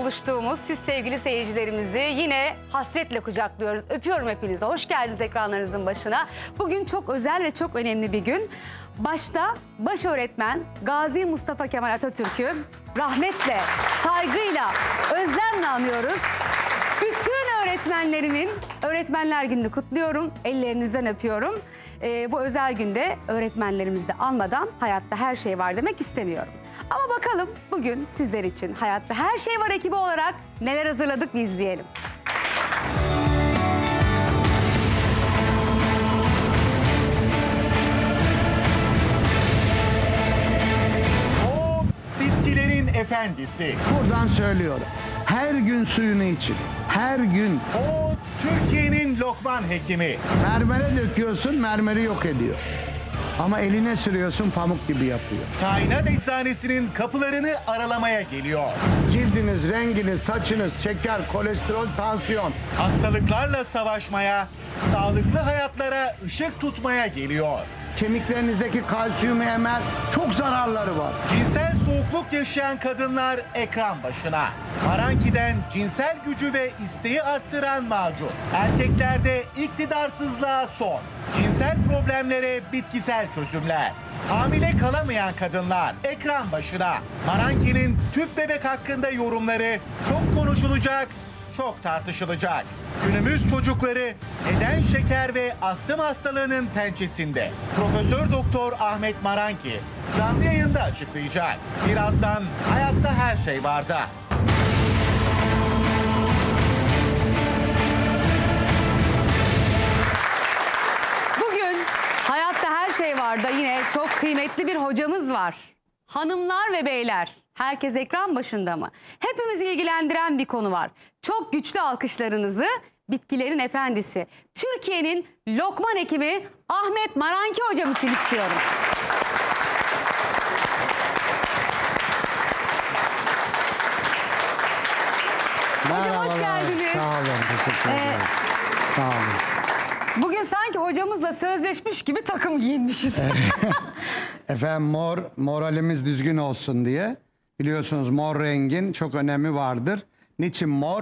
buluştuğumuz siz sevgili seyircilerimizi yine hasretle kucaklıyoruz. Öpüyorum hepinizi. Hoş geldiniz ekranlarınızın başına. Bugün çok özel ve çok önemli bir gün. Başta baş öğretmen Gazi Mustafa Kemal Atatürk'ü rahmetle, saygıyla, özlemle anıyoruz. Bütün öğretmenlerimin Öğretmenler Günü'nü kutluyorum. Ellerinizden öpüyorum. Bu özel günde öğretmenlerimizi de anmadan hayatta her şey var demek istemiyorum. Ama bakalım bugün sizler için Hayatta Her Şey Var ekibi olarak neler hazırladık bir izleyelim. O bitkilerin efendisi. Buradan söylüyorum. Her gün suyunu için. Her gün. O Türkiye'nin Lokman hekimi. Mermere döküyorsun, mermeri yok ediyor. Ama eline sürüyorsun, pamuk gibi yapıyor. Kainat Eczanesinin kapılarını aralamaya geliyor. Cildiniz, renginiz, saçınız, şeker, kolesterol, tansiyon. Hastalıklarla savaşmaya, sağlıklı hayatlara ışık tutmaya geliyor. Kemiklerinizdeki kalsiyumu emer, çok zararları var. Cinsel soğukluk yaşayan kadınlar ekran başına. Maranki'den cinsel gücü ve isteği arttıran macun. Erkeklerde iktidarsızlığa son. Cinsel problemlere bitkisel çözümler. Hamile kalamayan kadınlar ekran başına. Maranki'nin tüp bebek hakkında yorumları çok konuşulacak, çok tartışılacak. Günümüz çocukları neden şeker ve astım hastalığının pençesinde? Profesör Doktor Ahmet Maranki canlı yayında açıklayacak. Birazdan Hayatta Her Şey Var'da. Bugün Hayatta Her Şey Var'da yine çok kıymetli bir hocamız var. Hanımlar ve beyler, herkes ekran başında mı? Hepimizi ilgilendiren bir konu var. Çok güçlü alkışlarınızı bitkilerin efendisi, Türkiye'nin Lokman hekimi Ahmet Maranki hocam için istiyorum. Hocam hoş geldiniz. Sağ olun, teşekkür ederim. Sağ olun. Bugün sanki hocamızla sözleşmiş gibi takım giyinmişiz. Efendim moralimiz düzgün olsun diye. Biliyorsunuz mor rengin çok önemi vardır. Niçin mor?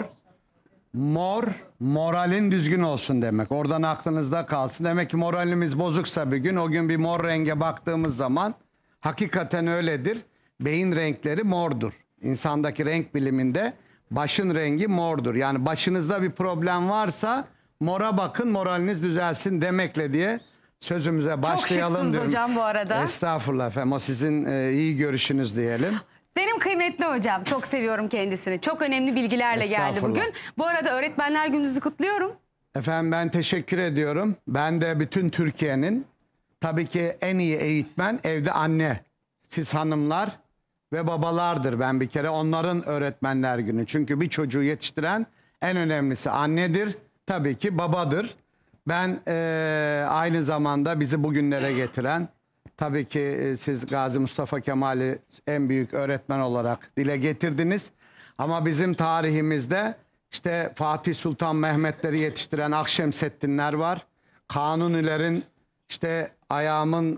Mor, moralin düzgün olsun demek. Oradan aklınızda kalsın. Demek ki moralimiz bozuksa bir gün, o gün bir mor renge baktığımız zaman hakikaten öyledir. Beyin renkleri mordur. İnsandaki renk biliminde başın rengi mordur. Yani başınızda bir problem varsa mora bakın, moraliniz düzelsin demekle diye sözümüze başlayalım şıksınız diyorum. hocam bu arada. Estağfurullah efendim. O sizin iyi görüşünüz diyelim. Benim kıymetli hocam. Çok seviyorum kendisini. Çok önemli bilgilerle geldi bugün. Bu arada Öğretmenler Gününüzü kutluyorum. Efendim ben teşekkür ediyorum. Ben de bütün Türkiye'nin tabii ki en iyi eğitmen evde anne. Siz hanımlar ve babalardır ben bir kere. Onların Öğretmenler Günü. Çünkü bir çocuğu yetiştiren en önemlisi annedir. Tabii ki babadır. Ben aynı zamanda bizi bugünlere getiren, tabii ki siz Gazi Mustafa Kemal'i en büyük öğretmen olarak dile getirdiniz. Ama bizim tarihimizde işte Fatih Sultan Mehmetleri yetiştiren Akşemseddinler var. Kanunilerin işte ayağımın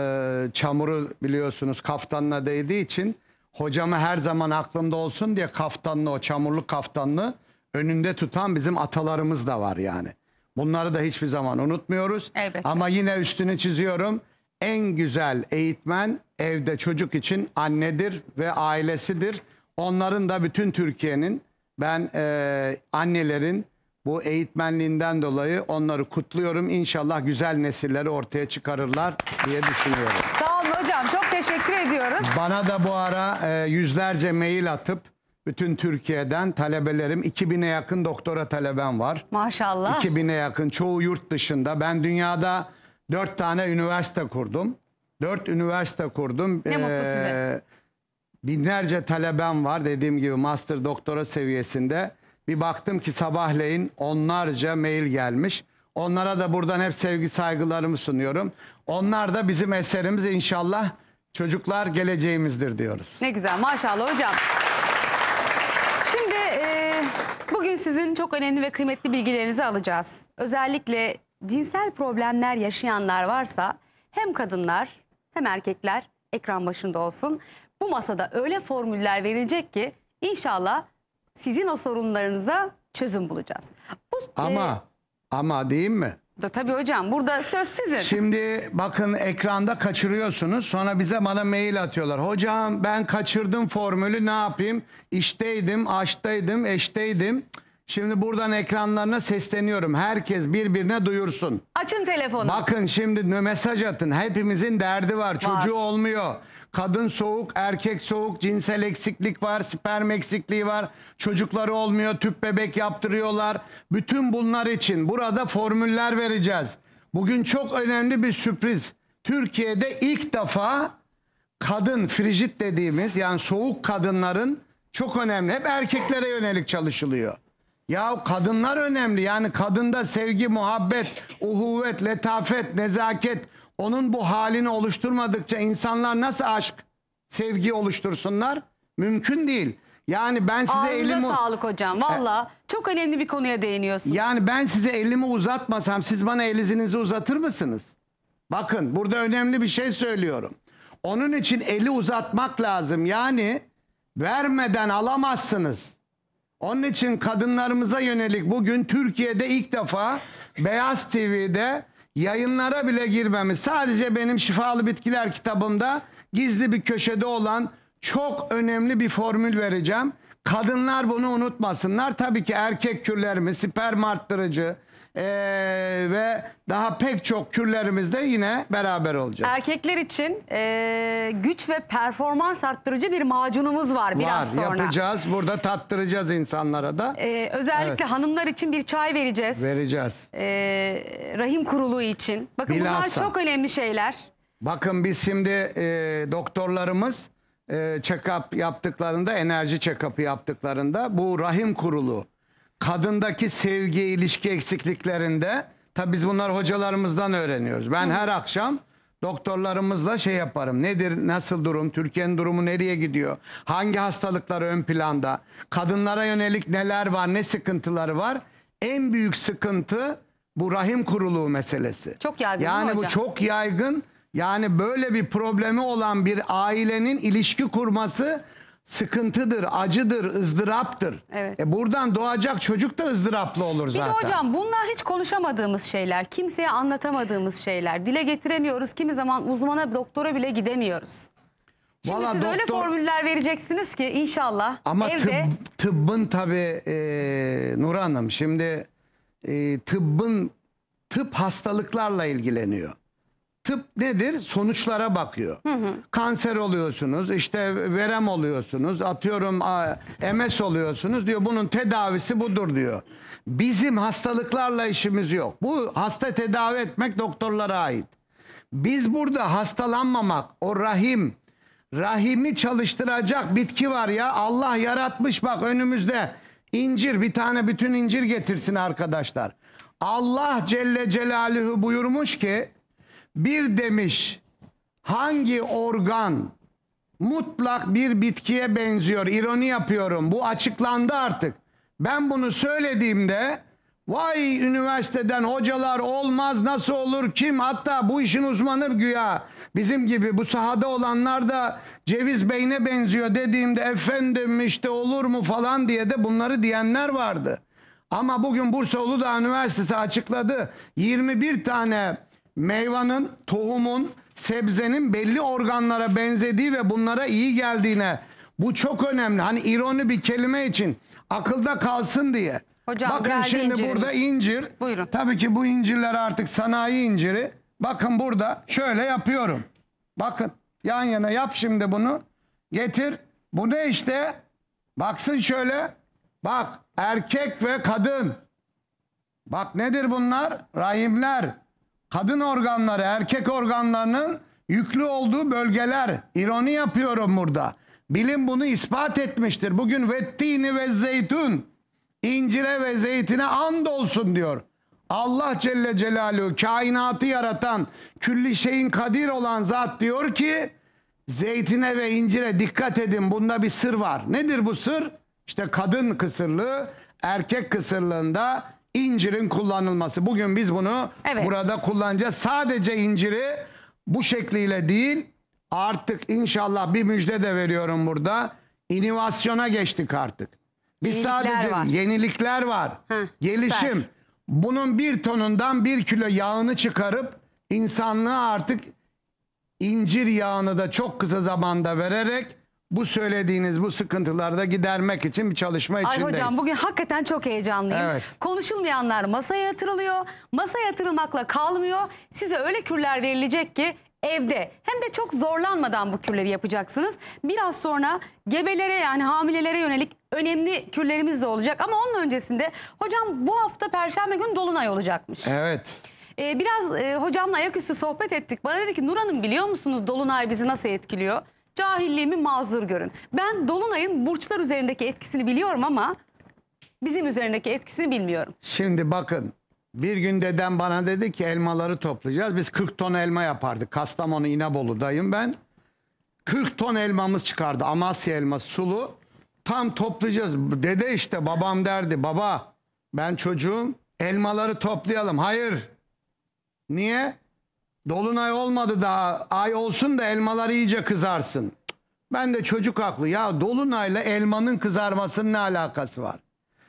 çamuru biliyorsunuz kaftanına değdiği için hocamı her zaman aklımda olsun diye kaftanlı, o çamurlu kaftanlı önünde tutan bizim atalarımız da var yani. Bunları da hiçbir zaman unutmuyoruz. Elbette. Ama yine üstünü çiziyorum. En güzel eğitmen evde çocuk için annedir ve ailesidir. Onların da bütün Türkiye'nin ben annelerin bu eğitmenliğinden dolayı onları kutluyorum. İnşallah güzel nesilleri ortaya çıkarırlar diye düşünüyorum. Sağ olun hocam. Çok teşekkür ediyoruz. Bana da bu ara yüzlerce mail atıp bütün Türkiye'den talebelerim, 2000'e yakın doktora talebem var. Maşallah. 2000'e yakın, çoğu yurt dışında. Ben dünyada 4 tane üniversite kurdum. 4 üniversite kurdum. Ne mutlu size. Binlerce talebem var dediğim gibi master doktora seviyesinde. Bir baktım ki sabahleyin onlarca mail gelmiş. Onlara da buradan hep sevgi saygılarımı sunuyorum. Onlar da bizim eserimiz, inşallah çocuklar geleceğimizdir diyoruz. Ne güzel maşallah hocam. Şimdi bugün sizin çok önemli ve kıymetli bilgilerinizi alacağız. Özellikle cinsel problemler yaşayanlar varsa hem kadınlar hem erkekler ekran başında olsun. Bu masada öyle formüller verilecek ki inşallah sizin o sorunlarınıza çözüm bulacağız. Ama diyeyim mi? Tabii hocam, burada söz sizin. Şimdi bakın, ekranda kaçırıyorsunuz. Sonra bana mail atıyorlar. Hocam ben kaçırdım formülü, ne yapayım? İşteydim, aşktaydım, eşteydim. Şimdi buradan ekranlarına sesleniyorum. Herkes birbirine duyursun. Açın telefonu. Bakın şimdi mesaj atın. Hepimizin derdi var. Çocuğu olmuyor. Kadın soğuk, erkek soğuk, cinsel eksiklik var, sperm eksikliği var. Çocukları olmuyor, tüp bebek yaptırıyorlar. Bütün bunlar için burada formüller vereceğiz. Bugün çok önemli bir sürpriz. Türkiye'de ilk defa kadın frijit dediğimiz, yani soğuk kadınların, çok önemli. Hep erkeklere yönelik çalışılıyor. Ya kadınlar önemli. Yani kadında sevgi, muhabbet, uhuvvet, letafet, nezaket, onun bu halini oluşturmadıkça insanlar nasıl aşk, sevgi oluştursunlar? Mümkün değil. Yani ben size Ağzınıza sağlık hocam. Valla çok önemli bir konuya değiniyorsunuz. Yani ben size elimi uzatmasam siz bana elinizi uzatır mısınız? Bakın, burada önemli bir şey söylüyorum. Onun için eli uzatmak lazım. Yani vermeden alamazsınız. Onun için kadınlarımıza yönelik bugün Türkiye'de ilk defa Beyaz TV'de yayınlara bile girmemiz, sadece benim Şifalı Bitkiler kitabımda gizli bir köşede olan çok önemli bir formül vereceğim. Kadınlar bunu unutmasınlar. Tabii ki erkek kürlerimiz, sperm arttırıcı ve daha pek çok kürlerimizde yine beraber olacağız. Erkekler için güç ve performans arttırıcı bir macunumuz var biraz sonra. Yapacağız. Burada tattıracağız insanlara da. Özellikle hanımlar için bir çay vereceğiz. Vereceğiz. Rahim kuruluğu için. Bakın bunlar Bilhassa çok önemli şeyler. Bakın biz şimdi doktorlarımız check-up yaptıklarında, enerji check-up'ı yaptıklarında bu rahim kuruluğu, kadındaki sevgi, ilişki eksikliklerinde, tabi biz bunlar hocalarımızdan öğreniyoruz. Ben her akşam doktorlarımızla şey yaparım. Nedir, nasıl durum, Türkiye'nin durumu nereye gidiyor, hangi hastalıklar ön planda, kadınlara yönelik neler var, ne sıkıntıları var. En büyük sıkıntı bu rahim kuruluğu meselesi. Çok yaygın, yani hocam. Bu çok yaygın. Yani böyle bir problemi olan bir ailenin ilişki kurması sıkıntıdır, acıdır, ızdıraptır. Evet. Buradan doğacak çocuk da ızdıraplı olur zaten. Bir de hocam bunlar hiç konuşamadığımız şeyler, kimseye anlatamadığımız şeyler. Dile getiremiyoruz, kimi zaman uzmana, doktora bile gidemiyoruz. Şimdi Vallahi siz öyle formüller vereceksiniz ki inşallah ama evde... tıbbın tabii Nur Hanım, şimdi tıp hastalıklarla ilgileniyor. Tıp nedir? Sonuçlara bakıyor. Kanser oluyorsunuz, işte verem oluyorsunuz, atıyorum MS oluyorsunuz diyor. Bunun tedavisi budur diyor. Bizim hastalıklarla işimiz yok. Bu hasta tedavi etmek doktorlara ait. Biz burada hastalanmamak, o rahimi çalıştıracak bitki var ya, Allah yaratmış, bak önümüzde incir, bir tane bütün incir getirsin arkadaşlar. Allah Celle Celaluhu buyurmuş ki, bir demiş, hangi organ mutlak bir bitkiye benziyor, ironi yapıyorum, bu açıklandı artık. Ben bunu söylediğimde vay üniversiteden hocalar, olmaz, nasıl olur, kim, hatta bu işin uzmanı güya bizim gibi bu sahada olanlar da ceviz beyne benziyor dediğimde, efendim işte olur mu falan diye de bunları diyenler vardı. Ama bugün Bursa Uludağ Üniversitesi açıkladı, 21 tane meyvanın, tohumun, sebzenin belli organlara benzediği ve bunlara iyi geldiğine, bu çok önemli. Hani ironi bir kelime için akılda kalsın diye. Hocam, bakın şimdi incirimiz. burada incir. Buyurun. Tabii ki bu incirler artık sanayi inciri. Bakın burada şöyle yapıyorum. Bakın yan yana yap şimdi bunu. Getir. Bu ne işte? Baksın şöyle. Bak, erkek ve kadın. Bak nedir bunlar? Rahimler. Kadın organları, erkek organlarının yüklü olduğu bölgeler. İroni yapıyorum burada. Bilim bunu ispat etmiştir. Bugün vettini ve zeytun, incire ve zeytine andolsun diyor. Allah Celle Celaluhu, kainatı yaratan, külli şeyin kadir olan zat diyor ki, zeytine ve incire dikkat edin, bunda bir sır var. Nedir bu sır? İşte kadın kısırlığı, erkek kısırlığında incirin kullanılması. Bugün biz bunu burada kullanacağız. Sadece inciri bu şekliyle değil, artık inşallah bir müjde de veriyorum burada. İnovasyona geçtik artık. Biz Yenilikler sadece var. yenilikler var. Heh, Gelişim. süper. Bunun 1 tonundan 1 kilo yağını çıkarıp insanlığa artık incir yağını da çok kısa zamanda vererek bu söylediğiniz bu sıkıntıları da gidermek için bir çalışma Ay içindeyiz. hocam bugün hakikaten çok heyecanlıyım. Evet. Konuşulmayanlar masaya yatırılıyor. Masaya yatırılmakla kalmıyor. Size öyle kürler verilecek ki evde hem de çok zorlanmadan bu kürleri yapacaksınız. Biraz sonra gebelere yani hamilelere yönelik önemli kürlerimiz de olacak. Ama onun öncesinde hocam bu hafta Perşembe günü Dolunay olacakmış. Evet. Biraz hocamla ayaküstü sohbet ettik. Bana dedi ki Nur Hanım biliyor musunuz Dolunay bizi nasıl etkiliyor? Cahilliğimi mazur görün. Ben Dolunay'ın burçlar üzerindeki etkisini biliyorum ama bizim üzerindeki etkisini bilmiyorum. Şimdi bakın, bir gün dedem bana dedi ki elmaları toplayacağız. Biz 40 ton elma yapardık. Kastamonu İnebolu'dayım ben. 40 ton elmamız çıkardı. Amasya elması sulu. Tam toplayacağız. Dede işte babam derdi. Baba ben çocuğum, elmaları toplayalım. Hayır. Niye? Dolunay olmadı daha. Ay olsun da elmalar iyice kızarsın. Ben de çocuk haklı. Ya dolunayla elmanın kızarmasının ne alakası var?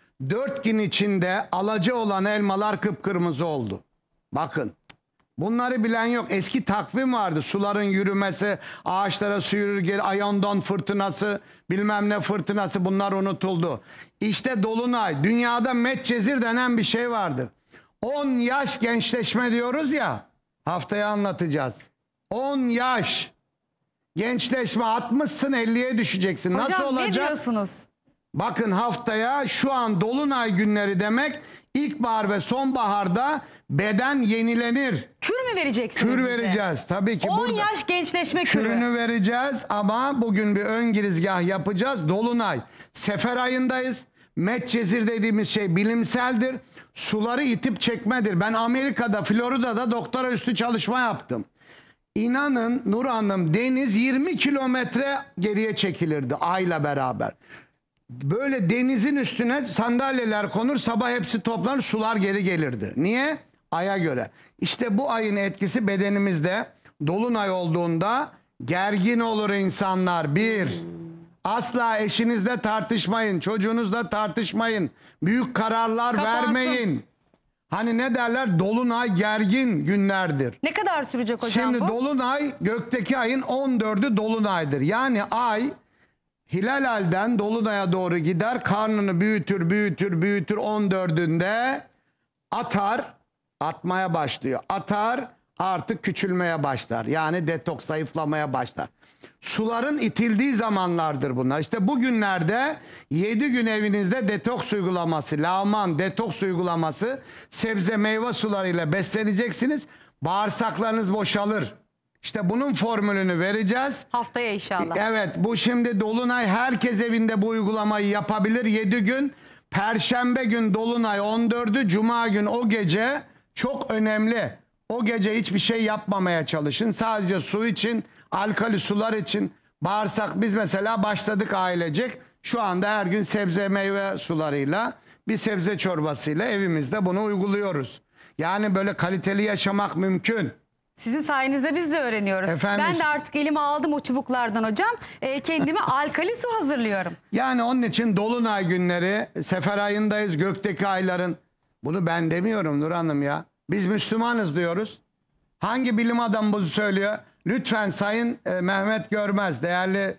4 gün içinde alaca olan elmalar kıpkırmızı oldu. Bakın. Bunları bilen yok. Eski takvim vardı. Suların yürümesi, ağaçlara su yürür, Ayondon fırtınası, bilmem ne fırtınası, bunlar unutuldu. İşte dolunay. Dünyada Medcezir denen bir şey vardır. 10 yaş gençleşme diyoruz ya. Haftaya anlatacağız. 10 yaş gençleşme, 60'sın 50'ye düşeceksin. Nasıl Hocam ne olacak? diyorsunuz? Bakın haftaya şu an dolunay günleri demek, ilkbahar ve sonbaharda beden yenilenir. Kür mü vereceksiniz Kür bize? vereceğiz tabii ki. 10 burada yaş gençleşme kürü. kürünü vereceğiz ama bugün bir ön girizgah yapacağız. Dolunay. Sefer ayındayız. Medcezir dediğimiz şey bilimseldir. Suları itip çekmedir. Ben Amerika'da, Florida'da doktora üstü çalışma yaptım. İnanın Nur Hanım, deniz 20 kilometre geriye çekilirdi ayla beraber. Böyle denizin üstüne sandalyeler konur, sabah hepsi toplanır, sular geri gelirdi. Niye? Aya göre. İşte bu ayın etkisi bedenimizde. Dolunay olduğunda gergin olur insanlar. Bir, asla eşinizle tartışmayın, çocuğunuzla tartışmayın. Büyük kararlar Kapansın. vermeyin. Hani ne derler? Dolunay gergin günlerdir. Ne kadar sürecek hocam Şimdi bu? dolunay gökteki ayın 14'ü dolunaydır. Yani ay hilal halden dolunaya doğru gider. Karnını büyütür, büyütür, büyütür. 14'ünde atar, atmaya başlıyor. Atar, artık küçülmeye başlar. Yani detoks, zayıflamaya başlar. Suların itildiği zamanlardır bunlar. İşte bugünlerde 7 gün evinizde detoks uygulaması, lağman detoks uygulaması, sebze meyve sularıyla besleneceksiniz. Bağırsaklarınız boşalır. İşte bunun formülünü vereceğiz. Haftaya inşallah. Evet, bu şimdi dolunay, herkes evinde bu uygulamayı yapabilir 7 gün. Perşembe gün dolunay 14'ü, cuma gün o gece çok önemli. O gece hiçbir şey yapmamaya çalışın. Sadece su için, alkali sular için, bağırsak, biz mesela başladık ailecek. Şu anda her gün sebze meyve sularıyla, bir sebze çorbasıyla evimizde bunu uyguluyoruz. Yani böyle kaliteli yaşamak mümkün. Sizin sayenizde biz de öğreniyoruz. Efendim? Ben de artık elime aldım o çubuklardan hocam. Kendime alkali su hazırlıyorum. Yani onun için dolunay günleri, sefer ayındayız, gökteki ayların. Bunu ben demiyorum Nur Hanım ya. Biz Müslümanız diyoruz. Hangi bilim adamı bunu söylüyor? Lütfen Sayın Mehmet Görmez, değerli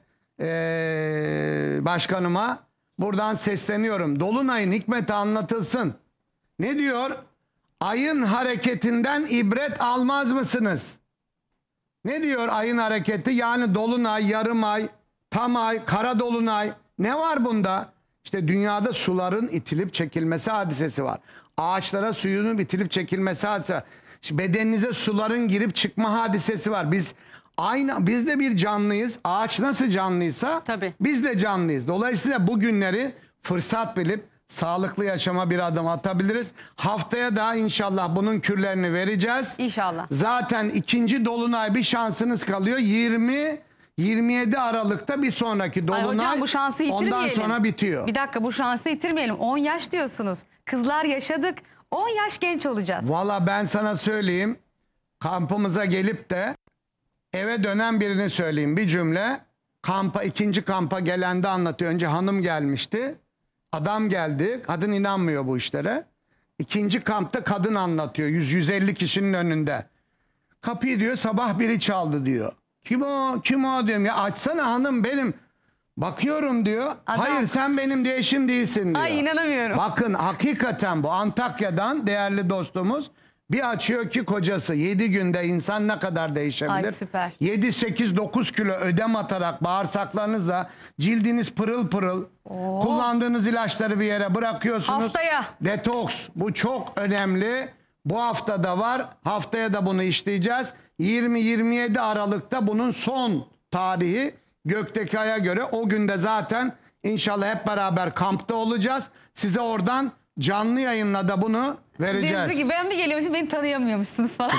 başkanıma buradan sesleniyorum. Dolunayın hikmeti anlatılsın. Ne diyor? Ayın hareketinden ibret almaz mısınız? Ne diyor ayın hareketi? Yani dolunay, yarım ay, tam ay, kara dolunay. Ne var bunda? İşte dünyada suların itilip çekilmesi hadisesi var. Ağaçlara suyunun itilip çekilmesi hadisesi var. İşte bedeninize suların girip çıkma hadisesi var. Biz de bir canlıyız. Ağaç nasıl canlıysa Tabii. biz de canlıyız. Dolayısıyla bu günleri fırsat bilip sağlıklı yaşama bir adım atabiliriz. Haftaya da inşallah bunun kürlerini vereceğiz. İnşallah. Zaten ikinci dolunay bir şansınız kalıyor. 20-27 Aralık'ta bir sonraki Ay dolunay. hocam bu şansı yitirmeyelim. Ondan sonra bitiyor. Bir dakika, bu şansı yitirmeyelim. 10 yaş diyorsunuz. Kızlar yaşadık. 10 yaş genç olacağız. Valla ben sana söyleyeyim. Kampımıza gelip de eve dönen birini söyleyeyim. Bir cümle. Ikinci kampa gelende anlatıyor. Önce hanım gelmişti. Adam geldi. Kadın inanmıyor bu işlere. İkinci kampta kadın anlatıyor. 100-150 kişinin önünde. Kapıyı diyor sabah biri çaldı diyor. Kim o? Kim o diyorum. Ya açsana hanım benim. Bakıyorum diyor. Adam- Hayır sen benim diye eşim değilsin diyor. Ay inanamıyorum. Bakın hakikaten bu Antakya'dan değerli dostumuz bir açıyor ki kocası 7 günde insan ne kadar değişebilir? Ay, süper. 7, 8, 9 kilo ödem atarak bağırsaklarınızla cildiniz pırıl pırıl. Kullandığınız ilaçları bir yere bırakıyorsunuz. Haftaya. Detoks. Bu çok önemli. Bu hafta da var. Haftaya da bunu işleyeceğiz. 20-27 Aralık'ta bunun son tarihi gökteki aya göre. O günde zaten inşallah hep beraber kampta olacağız. Size oradan canlı yayınla da bunu vereceğiz. Diyorsun ki ben mi geliyormuşum beni tanıyamıyormuşsunuz falan.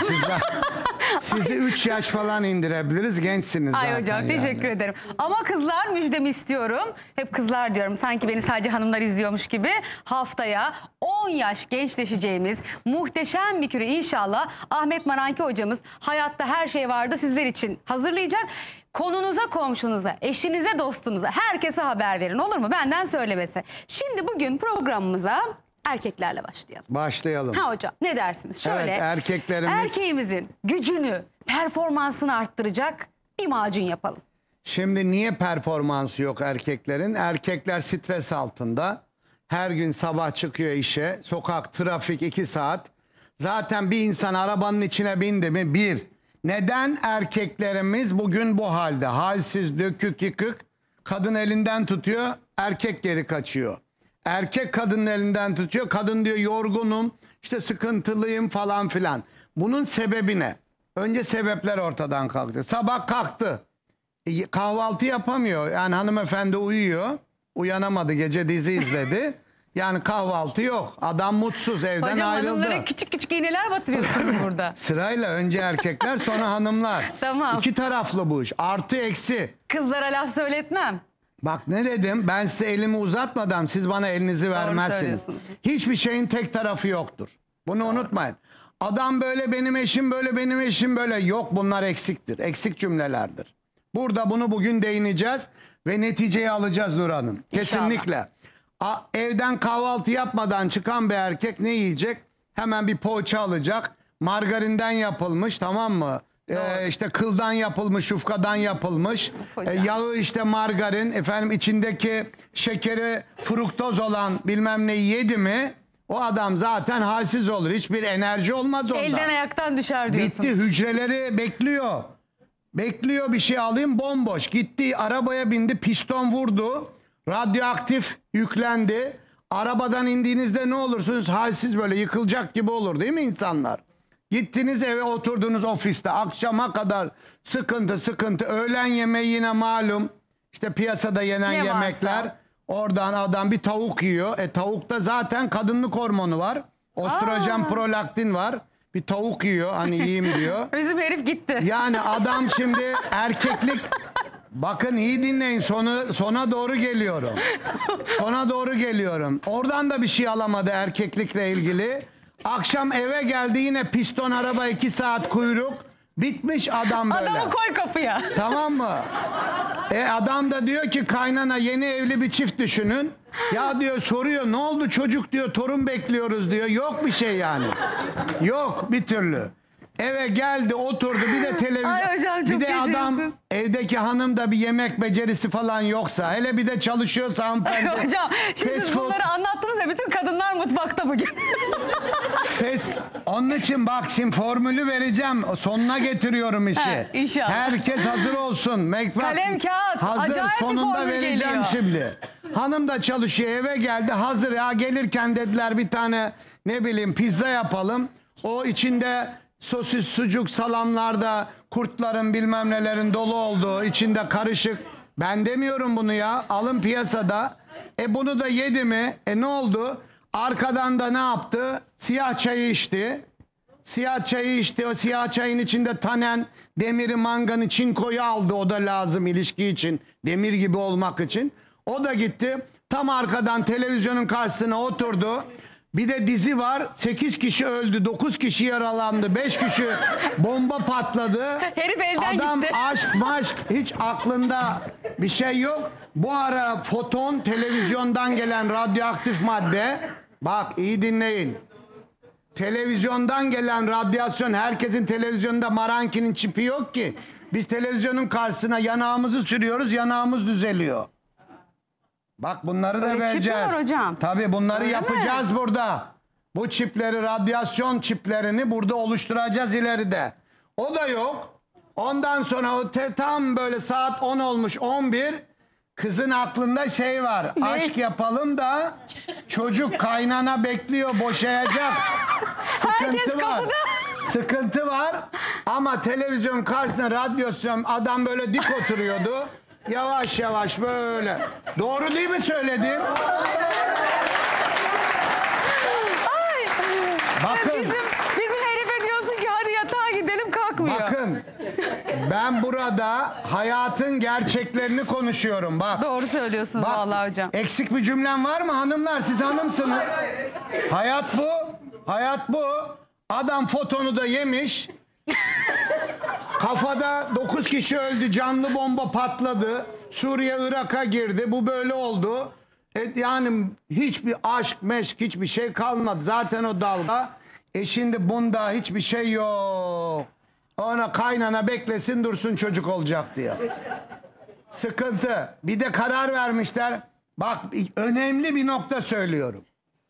Sizi 3 yaş falan indirebiliriz. Gençsiniz zaten. Ay hocam teşekkür ederim. Ama kızlar müjdemi istiyorum. Hep kızlar diyorum. Sanki beni sadece hanımlar izliyormuş gibi. Haftaya 10 yaş gençleşeceğimiz muhteşem bir küre inşallah Ahmet Maranki hocamız Hayatta Her Şey Vardı sizler için hazırlayacak. Konunuza, komşunuza, eşinize, dostunuza herkese haber verin olur mu? Benden söylemesi. Şimdi bugün programımıza erkeklerle başlayalım. Başlayalım. Ha hocam ne dersiniz? Şöyle Evet, erkeklerimiz... erkeğimizin gücünü, performansını arttıracak bir macun yapalım. Şimdi niye performansı yok erkeklerin? Erkekler stres altında. Her gün sabah çıkıyor işe. Sokak, trafik 2 saat. Zaten bir insan arabanın içine bindi mi? Bir. Neden erkeklerimiz bugün bu halde? Halsiz, dökük, yıkık. Kadın elinden tutuyor, erkek geri kaçıyor. Erkek kadının elinden tutuyor. Kadın diyor yorgunum, işte sıkıntılıyım falan filan. Bunun sebebi ne? Önce sebepler ortadan kalktı. Sabah kalktı. Kahvaltı yapamıyor. Yani hanımefendi uyuyor. Uyanamadı, gece dizi izledi. Yani kahvaltı yok. Adam mutsuz, evden Hocam ayrıldı. hanımlara küçük küçük iğneler batırıyorsunuz burada. Sırayla önce erkekler sonra hanımlar. Tamam. İki taraflı bu iş. Artı eksi. Kızlara laf söyletmem. Bak ne dedim? Ben size elimi uzatmadan siz bana elinizi vermezsiniz. söylüyorsunuz. Hiçbir şeyin tek tarafı yoktur. Bunu unutmayın. Adam böyle benim eşim böyle benim eşim böyle. Yok bunlar eksiktir. Eksik cümlelerdir. Burada bunu bugün değineceğiz ve neticeyi alacağız Nur Hanım. Kesinlikle. Evden kahvaltı yapmadan çıkan bir erkek ne yiyecek? Hemen bir poğaça alacak. Margarinden yapılmış, tamam mı? İşte kıldan yapılmış, yufkadan yapılmış. Yağı işte margarin, efendim içindeki şekeri fruktoz olan bilmem neyi yedi mi? O adam zaten halsiz olur. Hiçbir enerji olmaz onda. Elden ayaktan düşer diyorsunuz. Bitti, hücreleri bekliyor. Bekliyor bir şey alayım, bomboş. Gitti arabaya bindi, piston vurdu. Radyoaktif yüklendi. Arabadan indiğinizde ne olursunuz? Halsiz böyle yıkılacak gibi olur değil mi insanlar? Gittiniz eve oturdunuz ofiste. Akşama kadar sıkıntı. Öğlen yemeği yine malum. İşte piyasada yenen Ne varsa. yemekler. Oradan adam bir tavuk yiyor. Tavukta zaten kadınlık hormonu var. Ostrojen, prolaktin var. Bir tavuk yiyor hani yiyeyim diyor. Bizim herif gitti. Yani adam şimdi erkeklik... Bakın iyi dinleyin, sona doğru geliyorum. Sona doğru geliyorum. Oradan da bir şey alamadı erkeklikle ilgili. Akşam eve geldi yine piston araba 2 saat kuyruk. Bitmiş adam böyle. Adamı koy kapıya. Tamam mı? Adam da diyor ki kaynana, yeni evli bir çift düşünün. Ya diyor, soruyor ne oldu çocuk diyor, torun bekliyoruz diyor. Yok bir şey yani. Yok bir türlü. Eve geldi oturdu, bir de televizyon. Ay hocam, çok bir de adam beceriksiz. evdeki hanım da bir yemek becerisi falan yoksa, hele bir de çalışıyorsa hanımefendi. Hocam şimdi fast siz food, bunları anlattınız ya bütün kadınlar mutfakta bugün. Onun için bak şimdi formülü vereceğim. Sonuna getiriyorum işi. He, inşallah. Herkes hazır olsun. Kalem, kağıt. Hazır, Acayip bir sonunda formül vereceğim geliyor. şimdi. Hanım da çalışıyor, eve geldi hazır. Ya gelirken dediler bir tane ne bileyim pizza yapalım. O içinde sosis, sucuk, salamlarda kurtların bilmem nelerin dolu olduğu, içinde karışık. Ben demiyorum bunu ya. Alın piyasada. Bunu da yedi mi? Ne oldu? Arkadan da ne yaptı? Siyah çayı içti. Siyah çayı içti. O siyah çayın içinde tanen, demiri, manganı, çinkoyu aldı. O da lazım ilişki için. Demir gibi olmak için. O da gitti. Tam arkadan televizyonun karşısına oturdu. Bir de dizi var. 8 kişi öldü, 9 kişi yaralandı, 5 kişi bomba patladı. Herif elden Adam gitti. aşk maşk hiç aklında bir şey yok. Bu ara foton, televizyondan gelen radyoaktif madde. Bak iyi dinleyin. Televizyondan gelen radyasyon, herkesin televizyonda Maranki'nin çipi yok ki. Biz televizyonun karşısına yanağımızı sürüyoruz, yanağımız düzeliyor. Bak bunları da Öyle çip mi vereceğiz. var hocam? Tabii bunları Öyle yapacağız burada. Bu çipleri, radyasyon çiplerini burada oluşturacağız ileride. O da yok. Ondan sonra tam böyle saat 10 olmuş, 11. Kızın aklında şey var. Ne? Aşk yapalım da çocuk kaynana bekliyor, boşayacak. Sıkıntı var. kapıda. Sıkıntı var. Ama televizyon karşısında radyasyon adam böyle dik oturuyordu. Yavaş yavaş böyle. Doğru değil mi söyledim? Bakın. Bizim herife diyorsun ki hadi yatağa gidelim, kalkmıyor. Bakın. Ben burada hayatın gerçeklerini konuşuyorum. Bak. Doğru söylüyorsunuz Bak, vallahi hocam. eksik bir cümlem var mı hanımlar? Siz hanımsınız. Hayat bu. Hayat bu. Adam fotonu da yemiş. Kafada 9 kişi öldü. Canlı bomba patladı. Suriye Irak'a girdi. Bu böyle oldu. Yani hiçbir aşk, meşk, hiçbir şey kalmadı. Zaten o dalga. Şimdi bunda hiçbir şey yok. Ona kaynana beklesin dursun çocuk olacak diye. Sıkıntı. Bir de karar vermişler. Bak önemli bir nokta söylüyorum.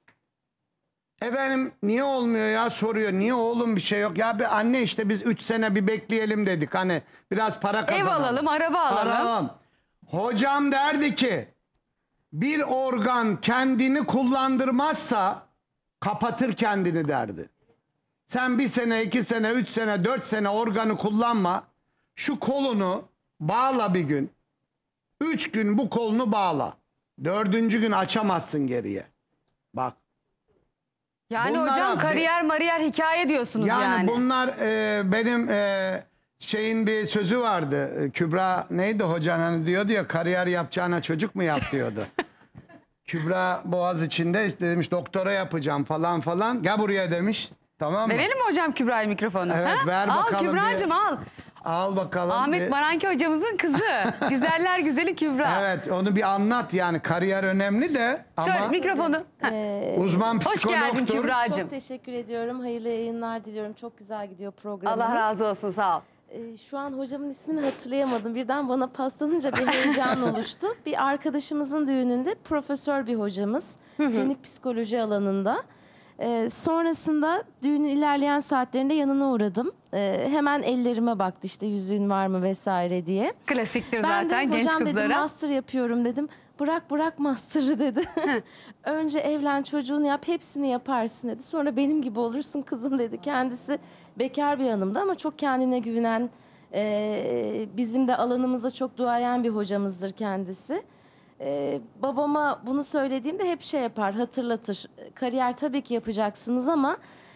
Efendim niye olmuyor ya soruyor. Niye oğlum bir şey yok? Ya bir anne işte biz 3 sene bir bekleyelim dedik. Hani biraz para kazanalım. Ev alalım, araba alalım. Hocam derdi ki bir organ kendini kullandırmazsa kapatır kendini derdi. Sen 1 sene, 2 sene, 3 sene, 4 sene organı kullanma. Şu kolunu bağla bir gün. 3 gün bu kolunu bağla. 4. gün açamazsın geriye. Bak. Yani Bunlara hocam kariyer hikaye diyorsunuz yani. Yani bunlar benim şeyin bir sözü vardı. Kübra neydi hocan hani diyordu ya kariyer yapacağına çocuk mu yap diyordu. Kübra Boğaziçi'nde işte demiş doktora yapacağım falan falan. Gel buraya demiş. Tamam mı? Verelim mi hocam Kübra'ya mikrofonu? Evet, ver bakalım Al Kübra'cığım al. Al bakalım. Ahmet bir- Maranki hocamızın kızı. Güzeller güzeli Kübra. Evet onu bir anlat yani kariyer önemli de Şöyle ama mikrofonu. uzman Hoş geldin psikologtur. Kübra'cığım. Çok teşekkür ediyorum. Hayırlı yayınlar diliyorum. Çok güzel gidiyor programımız. Allah razı olsun, sağ ol. Şu an hocamın ismini hatırlayamadım. Birden bana paslanınca bir heyecan oluştu. Bir arkadaşımızın düğününde profesör bir hocamız. Klinik psikoloji alanında. Sonrasında düğünün ilerleyen saatlerinde yanına uğradım. Hemen ellerime baktı işte yüzüğün var mı vesaire diye. Klasiktir Ben zaten de genç hocam dedim kızlara. master yapıyorum dedim. Bırak master'ı dedi. Önce evlen çocuğunu yap hepsini yaparsın dedi. Sonra benim gibi olursun kızım dedi. Kendisi bekar bir hanımdı ama çok kendine güvenen bizim de alanımızda çok duayen bir hocamızdır kendisi. Babama bunu söylediğimde hep şey yapar hatırlatır. Kariyer tabii ki yapacaksınız ama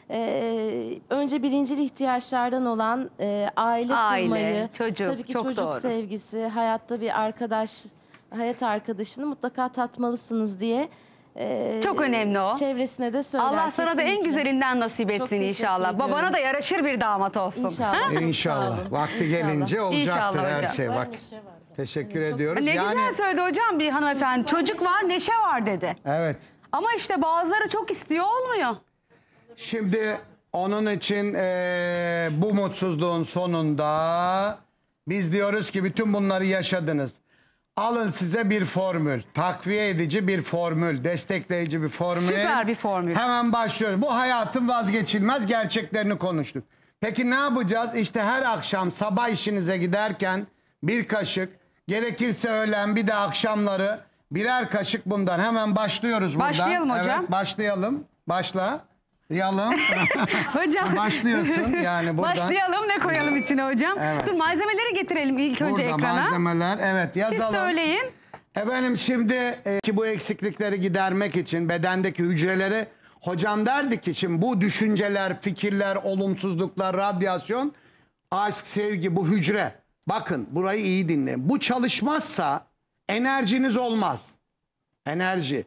önce birincil ihtiyaçlardan olan aile kurmayı, çocuk, tabii ki çok çocuk doğru. sevgisi, hayatta bir hayat arkadaşını mutlaka tatmalısınız diye Çok önemli o. çevresine de söyler. Allah sana da en kesinlikle. güzelinden nasip etsin teşekkür inşallah. ediyorum. Babana da yaraşır bir damat olsun. İnşallah. Sağ İnşallah. olun. Vakti İnşallah. gelince olacaktır İnşallah her hocam. şey. Bak. Teşekkür ediyoruz. Ne yani, güzel söyledi hocam bir hanımefendi. Çocuk var, neşe var dedi. Evet. Ama işte bazıları çok istiyor, olmuyor. Şimdi onun için bu mutsuzluğun sonunda biz diyoruz ki bütün bunları yaşadınız. Alın size bir formül, takviye edici bir formül, destekleyici bir formül. Süper bir formül. Hemen başlıyoruz. Bu hayatın vazgeçilmez gerçeklerini konuştuk. Peki ne yapacağız? İşte her akşam sabah işinize giderken bir kaşık, gerekirse öğlen bir de akşamları birer kaşık bundan. Hemen başlıyoruz buradan. Başlayalım hocam. Evet, başlayalım. Başla. Yalım. Hocam. Başlıyorsun yani buradan. Başlayalım, ne koyalım içine hocam? Evet. Dur malzemeleri getirelim ilk önce Burada ekrana. malzemeler. Evet Siz yazalım. söyleyin. Efendim şimdi ki bu eksiklikleri gidermek için bedendeki hücreleri hocam derdi ki şimdi bu düşünceler, fikirler, olumsuzluklar, radyasyon, aşk, sevgi bu hücre. Bakın burayı iyi dinleyin. Bu çalışmazsa enerjiniz olmaz. Enerji.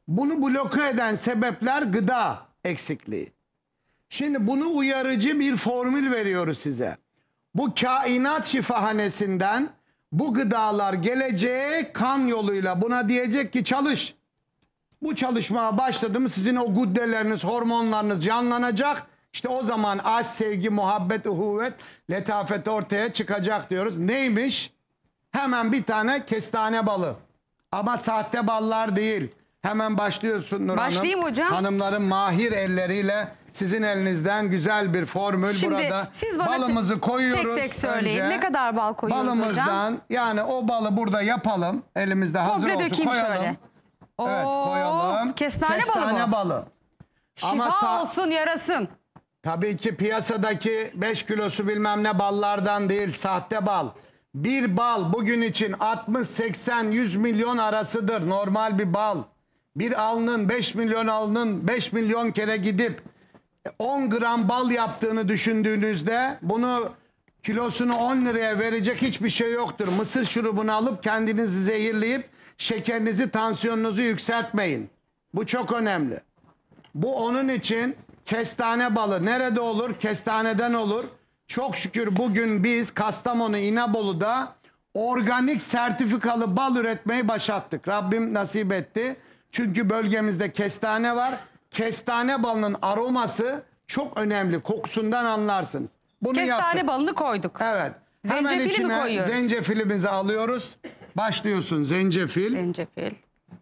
Bunu bloke eden sebepler gıda eksikliği. Şimdi bunu uyarıcı bir formül veriyoruz size. Bu kainat şifahanesinden bu gıdalar gelecek kan yoluyla, buna diyecek ki çalış. Bu çalışmaya başladı mı sizin o guddeleriniz, hormonlarınız canlanacak. İşte o zaman aşk, sevgi, muhabbet, uhuvvet, letafet ortaya çıkacak diyoruz. Neymiş? Hemen bir tane kestane balı. Ama sahte ballar değil. Hemen başlıyorsun Nur Hanım. Başlayayım hocam. Hanımların mahir elleriyle sizin elinizden güzel bir formül Şimdi burada. siz bana Balımızı koyuyoruz. tek tek söyleyin. önce. Ne kadar bal koyuyoruz Balımızdan hocam? yani o balı burada yapalım. Elimizde hazır Komple olsun. dökeyim Koyalım. şöyle. Evet Oo, koyalım. Kestane balı bu. Ama Şifa olsun yarasın. tabii ki piyasadaki 5 kilosu bilmem ne ballardan değil, sahte bal. Bir bal bugün için 60, 80, 100 milyon arasıdır normal bir bal. Bir alnın 5 milyon alnın 5 milyon kere gidip 10 gram bal yaptığını düşündüğünüzde bunu kilosunu 10 liraya verecek hiçbir şey yoktur. Mısır şurubunu alıp kendinizi zehirleyip şekerinizi, tansiyonunuzu yükseltmeyin. Bu çok önemli. Bu onun için kestane balı nerede olur? Kestaneden olur. Çok şükür bugün biz Kastamonu, İnebolu'da organik sertifikalı bal üretmeyi başlattık. Rabbim nasip etti. Çünkü bölgemizde kestane var. Kestane balının aroması çok önemli. Kokusundan anlarsınız. Bunu Kestane yaptık. balını koyduk. Evet. Hemen Zencefili mi içine koyuyoruz? zencefilimizi alıyoruz. Başlıyorsun zencefil. Zencefil.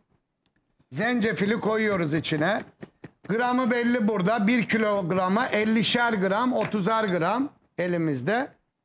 Zencefili koyuyoruz içine. Gramı belli burada. 1 kilograma 50'şer gram, 30'ar gram elimizde.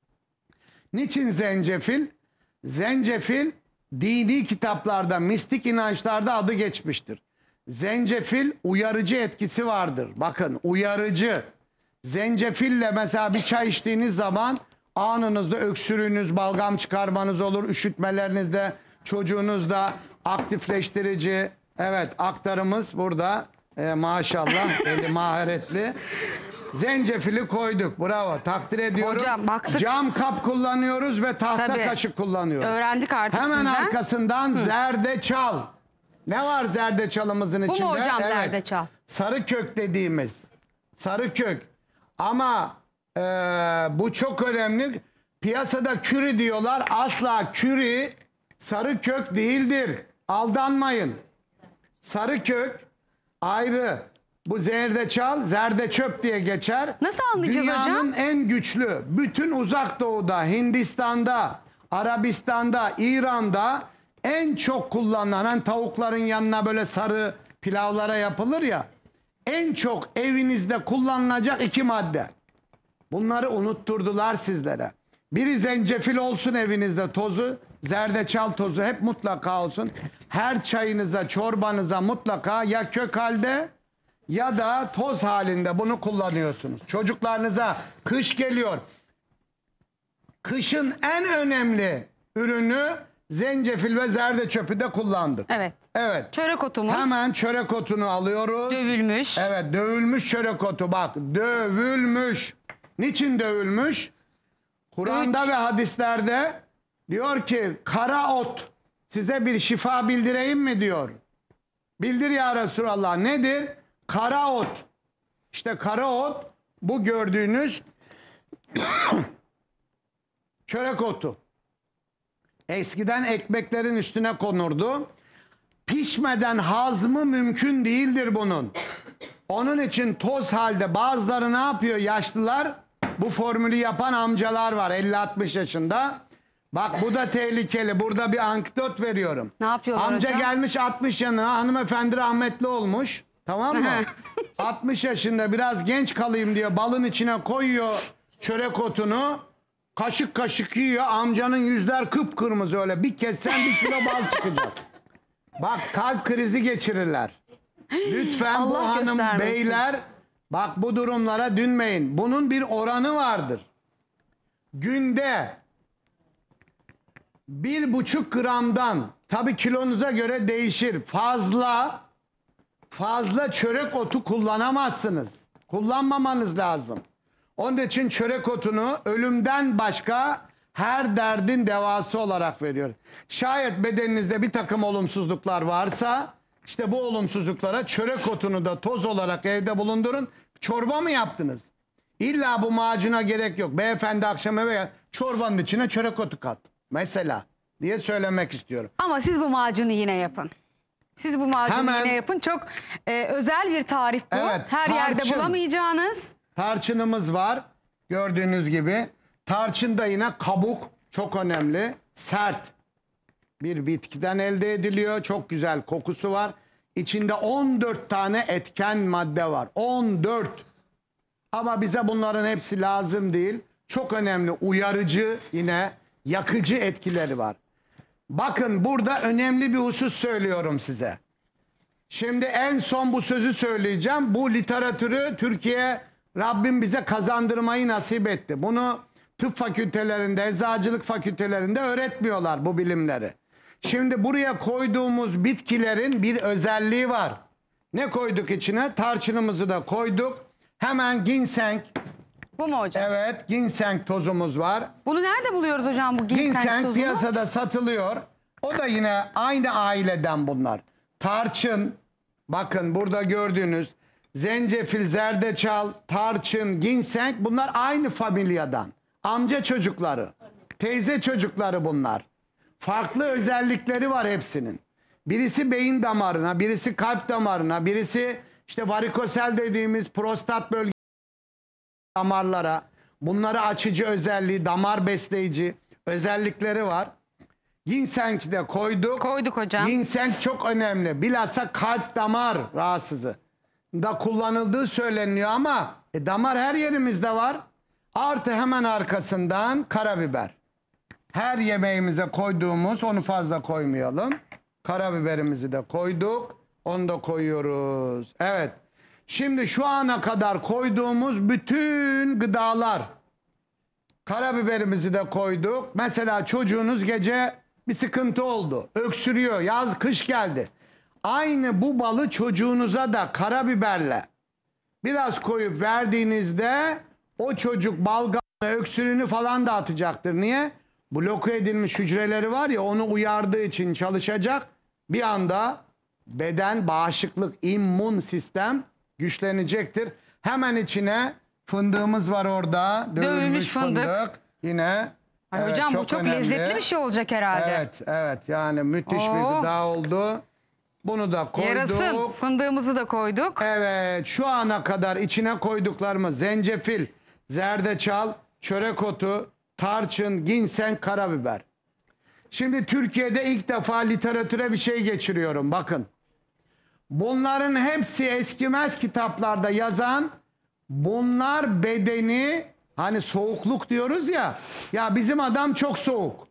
Niçin zencefil? Zencefil dini kitaplarda, mistik inançlarda adı geçmiştir. Zencefil uyarıcı etkisi vardır. Bakın uyarıcı. Zencefille mesela bir çay içtiğiniz zaman anınızda öksürüğünüz, balgam çıkarmanız olur. Üşütmelerinizde, çocuğunuzda aktifleştirici. Evet aktarımız burada. Maşallah eli maharetli. Zencefili koyduk. Bravo. Takdir ediyorum. Hocam, baktık. Cam kap kullanıyoruz ve tahta Tabii. kaşık kullanıyoruz. Öğrendik artık Hemen sizden. arkasından zerdeçal. Ne var zerdeçalımızın Bu içinde? mu hocam Evet. zerdeçal? Sarı kök dediğimiz. Sarı kök. Ama bu çok önemli. Piyasada küri diyorlar. Asla küri sarı kök değildir. Aldanmayın. Sarı kök ayrı. Bu zerdeçal, zerdeçöp diye geçer. Nasıl anlayacağız Dünyanın hocam? en güçlü, bütün uzak doğuda, Hindistan'da, Arabistan'da, İran'da en çok kullanılan, hani tavukların yanına böyle sarı pilavlara yapılır ya, en çok evinizde kullanılacak 2 madde. Bunları unutturdular sizlere. Biri zencefil olsun evinizde tozu, zerdeçal tozu hep mutlaka olsun. Her çayınıza, çorbanıza mutlaka ya kök halde ya da toz halinde bunu kullanıyorsunuz. Çocuklarınıza kış geliyor. Kışın en önemli ürünü zencefil ve zerdeçöpü de kullandık. Evet. Evet. Çörek otumuz. Hemen çörek otunu alıyoruz. Dövülmüş. Evet, dövülmüş çörek otu. Bak, dövülmüş. Niçin dövülmüş? Kur'an'da ve hadislerde diyor ki kara ot size bir şifa bildireyim mi diyor. Bildir ya Resulallah. Nedir? Kara ot. İşte kara ot bu gördüğünüz çörek otu. Eskiden ekmeklerin üstüne konurdu. Pişmeden hazmı mümkün değildir bunun. Onun için toz halde bazıları ne yapıyor yaşlılar? Bu formülü yapan amcalar var 50-60 yaşında. Bak bu da tehlikeli. Burada bir ankedot veriyorum. Ne yapıyorlar Amca hocam? gelmiş 60 yanına, hanımefendi rahmetli olmuş. Tamam mı? 60 yaşında biraz genç kalayım diyor. Balın içine koyuyor çörek otunu. Kaşık kaşık yiyor. Amcanın yüzler kıpkırmızı öyle. Bir kessen 1 kilo bal çıkacak. Bak kalp krizi geçirirler. Lütfen bu Allah hanım göstermesin. beyler bak bu durumlara dönmeyin. Bunun bir oranı vardır. Günde 1,5 gramdan tabii kilonuza göre değişir. Fazla çörek otu kullanamazsınız. Kullanmamanız lazım. Onun için çörek otunu ölümden başka her derdin devası olarak veriyor. Şayet bedeninizde bir takım olumsuzluklar varsa İşte bu olumsuzluklara çörek otunu da toz olarak evde bulundurun. Çorba mı yaptınız? İlla bu macuna gerek yok. Beyefendi akşam eve çorbanın içine çörek otu kat. Mesela diye söylemek istiyorum. Ama siz bu macunu yine yapın. Siz bu macunu Hemen- yine yapın. Çok özel bir tarif bu. Evet, Her yerde tarçın. bulamayacağınız. Tarçınımız var. Gördüğünüz gibi. Tarçın da yine kabuk. Çok önemli. Sert bir bitkiden elde ediliyor. Çok güzel kokusu var. İçinde 14 tane etken madde var. 14. Ama bize bunların hepsi lazım değil. Çok önemli uyarıcı, yine yakıcı etkileri var. Bakın burada önemli bir husus söylüyorum size. Şimdi en son bu sözü söyleyeceğim. Bu literatürü Türkiye, Rabbim bize kazandırmayı nasip etti. Bunu tıp fakültelerinde, eczacılık fakültelerinde öğretmiyorlar bu bilimleri. Şimdi buraya koyduğumuz bitkilerin bir özelliği var. Ne koyduk içine? Tarçınımızı da koyduk. Hemen ginseng. Bu mu hocam? Evet, ginseng tozumuz var. Bunu nerede buluyoruz hocam bu ginseng Ginseng tozunu? piyasada satılıyor. O da yine aynı aileden bunlar. Tarçın, bakın burada gördüğünüz zencefil, zerdeçal, tarçın, ginseng, bunlar aynı familyadan. Amca çocukları, teyze çocukları bunlar. Farklı özellikleri var hepsinin. Birisi beyin damarına, birisi kalp damarına, birisi işte varikosel dediğimiz prostat bölge damarlara, bunları açıcı özelliği, damar besleyici özellikleri var. Ginseng de koyduk. Koyduk hocam. Ginseng çok önemli. Bilhassa kalp damar rahatsızı da kullanıldığı söyleniyor ama damar her yerimizde var. Artı hemen arkasından karabiber. Her yemeğimize koyduğumuz, onu fazla koymayalım. Karabiberimizi de koyduk. Onu da koyuyoruz. Evet. Şimdi şu ana kadar koyduğumuz bütün gıdalar. Karabiberimizi de koyduk. Mesela çocuğunuz gece bir sıkıntı oldu. Öksürüyor. Yaz, kış geldi. Aynı bu balı çocuğunuza da karabiberle biraz koyup verdiğinizde o çocuk balgamını, öksürüğünü falan da atacaktır. Niye? Bloke edilmiş hücreleri var ya, onu uyardığı için çalışacak. Bir anda beden, bağışıklık, immün sistem güçlenecektir. Hemen içine fındığımız var orada. Dövülmüş fındık. Yine. Ay Evet, hocam bu çok önemli. lezzetli bir şey olacak herhalde. Evet, evet. Yani müthiş bir Oo. gıda oldu. Bunu da koyduk. Yarasın. Fındığımızı da koyduk. Evet, şu ana kadar içine koyduklarımız zencefil, zerdeçal, çörek otu, tarçın, ginseng, karabiber. Şimdi Türkiye'de ilk defa literatüre bir şey geçiriyorum. Bakın. Bunların hepsi eskimez kitaplarda yazan, bunlar bedeni, hani soğukluk diyoruz ya, ya bizim adam çok soğuk.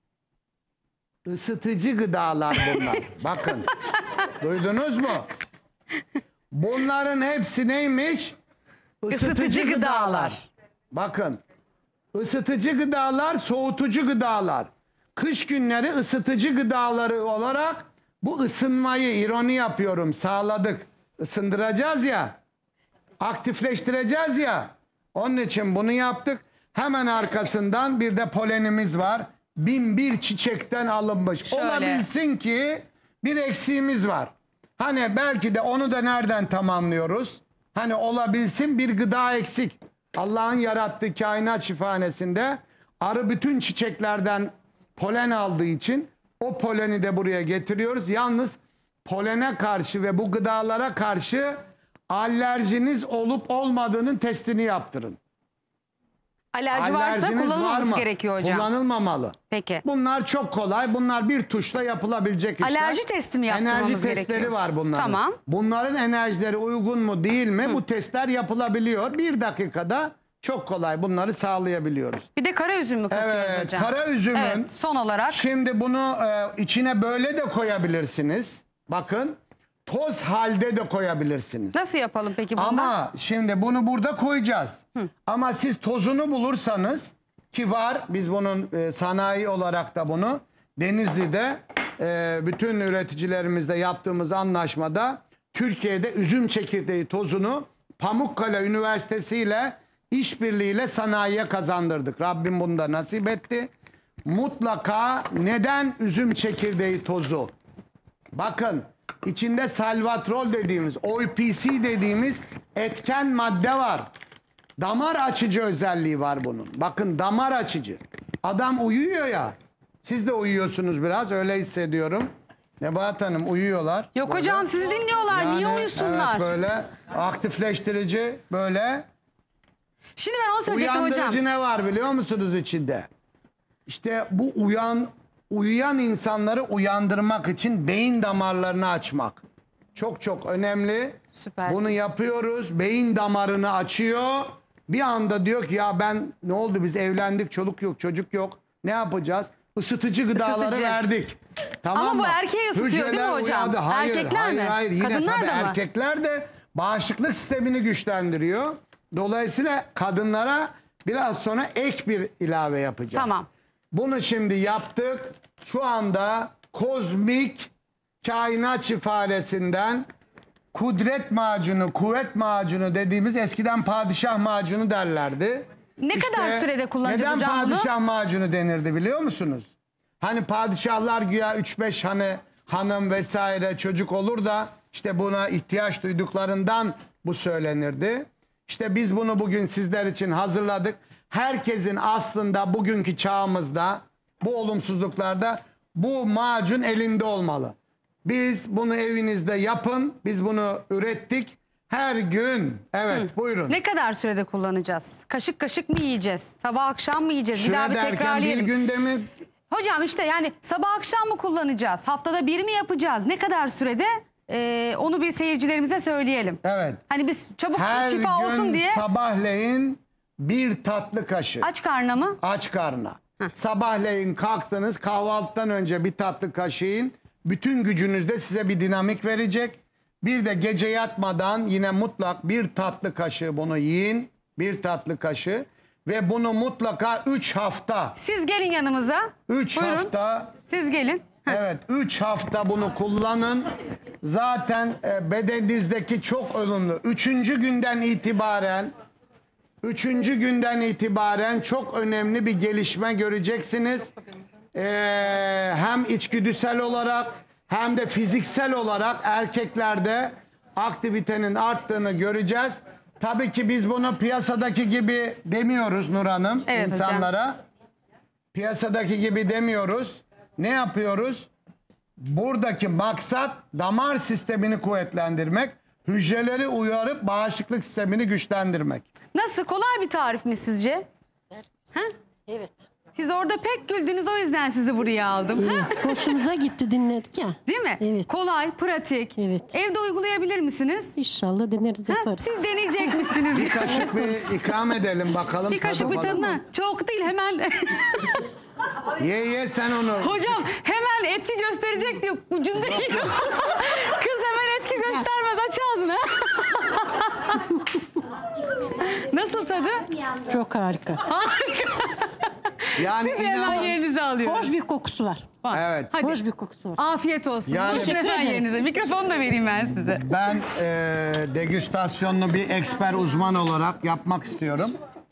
Isıtıcı gıdalar bunlar. Bakın. Duydunuz mu? Bunların hepsi neymiş? Isıtıcı gıdalar. Bakın. Isıtıcı gıdalar, soğutucu gıdalar. Kış günleri ısıtıcı gıdaları olarak bu ısınmayı, ironi yapıyorum, sağladık. Isındıracağız ya, aktifleştireceğiz ya. Onun için bunu yaptık. Hemen arkasından bir de polenimiz var. 1001 çiçekten alınmış. Şöyle. Olabilsin ki bir eksiğimiz var. Hani belki de onu da nereden tamamlıyoruz? Hani olabilsin bir gıda eksik. Allah'ın yarattığı kainat şifahanesinde arı bütün çiçeklerden polen aldığı için o poleni de buraya getiriyoruz. Yalnız polene karşı ve bu gıdalara karşı alerjiniz olup olmadığının testini yaptırın. Alerji varsa Alerjiniz kullanılmaması var mı? gerekiyor hocam. Kullanılmamalı. Peki. Bunlar çok kolay. Bunlar bir tuşla yapılabilecek işler. Alerji testi mi yaptırmamız Enerji gerekiyor? testleri var bunların. Tamam. Bunların enerjileri uygun mu değil mi? Bu testler yapılabiliyor. 1 dakikada çok kolay bunları sağlayabiliyoruz. Bir de kara üzüm mü katıyoruz Evet, hocam? kara üzümün. Evet, son olarak. Şimdi bunu içine böyle de koyabilirsiniz. Bakın, toz halde de koyabilirsiniz. Nasıl yapalım peki bunu? Ama şimdi bunu burada koyacağız. Ama siz tozunu bulursanız, ki var, biz bunun sanayi olarak da bunu Denizli'de bütün üreticilerimizle yaptığımız anlaşmada Türkiye'de üzüm çekirdeği tozunu Pamukkale Üniversitesi ile işbirliğiyle sanayiye kazandırdık. Rabbim bunu da nasip etti. Mutlaka neden üzüm çekirdeği tozu? Bakın, İçinde salvatrol dediğimiz, OPC dediğimiz etken madde var. Damar açıcı özelliği var bunun. Bakın, damar açıcı. Adam uyuyor ya. Siz de uyuyorsunuz biraz, öyle hissediyorum. Nebahat Hanım, uyuyorlar. Yok Böyle. hocam, sizi dinliyorlar. Niye uyusunlar? Evet, böyle aktifleştirici, böyle. Şimdi ben onu söyleyecektim Uyandırıcı hocam. ne var biliyor musunuz içinde? İşte bu uyuyan insanları uyandırmak için beyin damarlarını açmak. Çok çok önemli. Süpersiniz. Bunu yapıyoruz. Beyin damarını açıyor. Bir anda diyor ki ya ben, ne oldu, biz evlendik, çoluk yok, çocuk yok. Ne yapacağız? Isıtıcı gıdaları Isıtıcı. verdik. Tamam Ama bu mı? erkeği ısıtıyor değil mi Hücreler hocam? uyandı. Hayır, Erkekler hayır, mi? hayır. Yine Kadınlar tabii da mı? erkekler de bağışıklık sistemini güçlendiriyor. Dolayısıyla kadınlara biraz sonra ek bir ilave yapacağız. Tamam. Bunu şimdi yaptık. Şu anda kozmik kainat şifalesinden kudret macunu, kuvvet macunu dediğimiz, eskiden padişah macunu derlerdi. Ne kadar sürede kullanacağız neden hocam bunu? padişah macunu denirdi biliyor musunuz? Hani padişahlar güya 3-5 hanım vesaire çocuk olur da işte buna ihtiyaç duyduklarından bu söylenirdi. İşte biz bunu bugün sizler için hazırladık. Herkesin aslında bugünkü çağımızda, bu olumsuzluklarda bu macun elinde olmalı. Biz bunu evinizde yapın. Biz bunu ürettik. Her gün. Evet, buyurun. Ne kadar sürede kullanacağız? Kaşık kaşık mı yiyeceğiz? Sabah akşam mı yiyeceğiz? Süre bir daha bir derken bir tekrarlayalım. günde mi? Hocam işte yani sabah akşam mı kullanacağız? Haftada bir mi yapacağız? Ne kadar sürede? Onu bir seyircilerimize söyleyelim. Evet. Hani biz çabuk Her şifa gün olsun diye sabahleyin bir tatlı kaşık. aç karnına mı? Aç karnına. Sabahleyin kalktınız, kahvaltıdan önce bir tatlı kaşığın bütün gücünüzde size bir dinamik verecek. Bir de gece yatmadan yine mutlak bir tatlı kaşığı bunu yiyin. Bir tatlı kaşığı. Ve bunu mutlaka 3 hafta. Siz gelin yanımıza. 3 Buyurun. hafta. Siz gelin. Evet, 3 hafta bunu kullanın. Zaten bedeninizdeki çok olumlu. 3. günden itibaren çok önemli bir gelişme göreceksiniz. Hem içgüdüsel olarak hem de fiziksel olarak erkeklerde aktivitenin arttığını göreceğiz. Tabii ki biz bunu piyasadaki gibi demiyoruz Nur Hanım, Evet hocam. insanlara. Piyasadaki gibi demiyoruz. Ne yapıyoruz? Buradaki maksat damar sistemini kuvvetlendirmek, hücreleri uyarıp bağışıklık sistemini güçlendirmek. Nasıl? Kolay bir tarif mi sizce? Ha? Evet. Siz orada pek güldünüz, o yüzden sizi buraya aldım. Ha? Hoşumuza gitti, dinledik ya. Değil mi? Evet. Kolay, pratik. Evet. Evde uygulayabilir misiniz? İnşallah deneriz, Ha? yaparız. Siz deneyecekmişsiniz. Bir kaşık bir ikram edelim bakalım. Bir kaşık tadı bir falan. tadına. Çok değil, hemen. Ye sen onu. Hocam hemen etki gösterecek diyor. Ucunda yiyor. Kız hemen etki göstermez. Aç ağzını. Nasıl tadı? Çok harika. Yani Hemen inanın. yerinize alıyor. Hoş bir kokusu var. Evet. Hadi. Hoş bir kokusu var. Afiyet olsun. Yani- Buyurun Teşekkür hemen ederim. yerinize. Mikrofonu da vereyim ben size. Ben degüstasyonlu bir eksper uzman olarak yapmak istiyorum.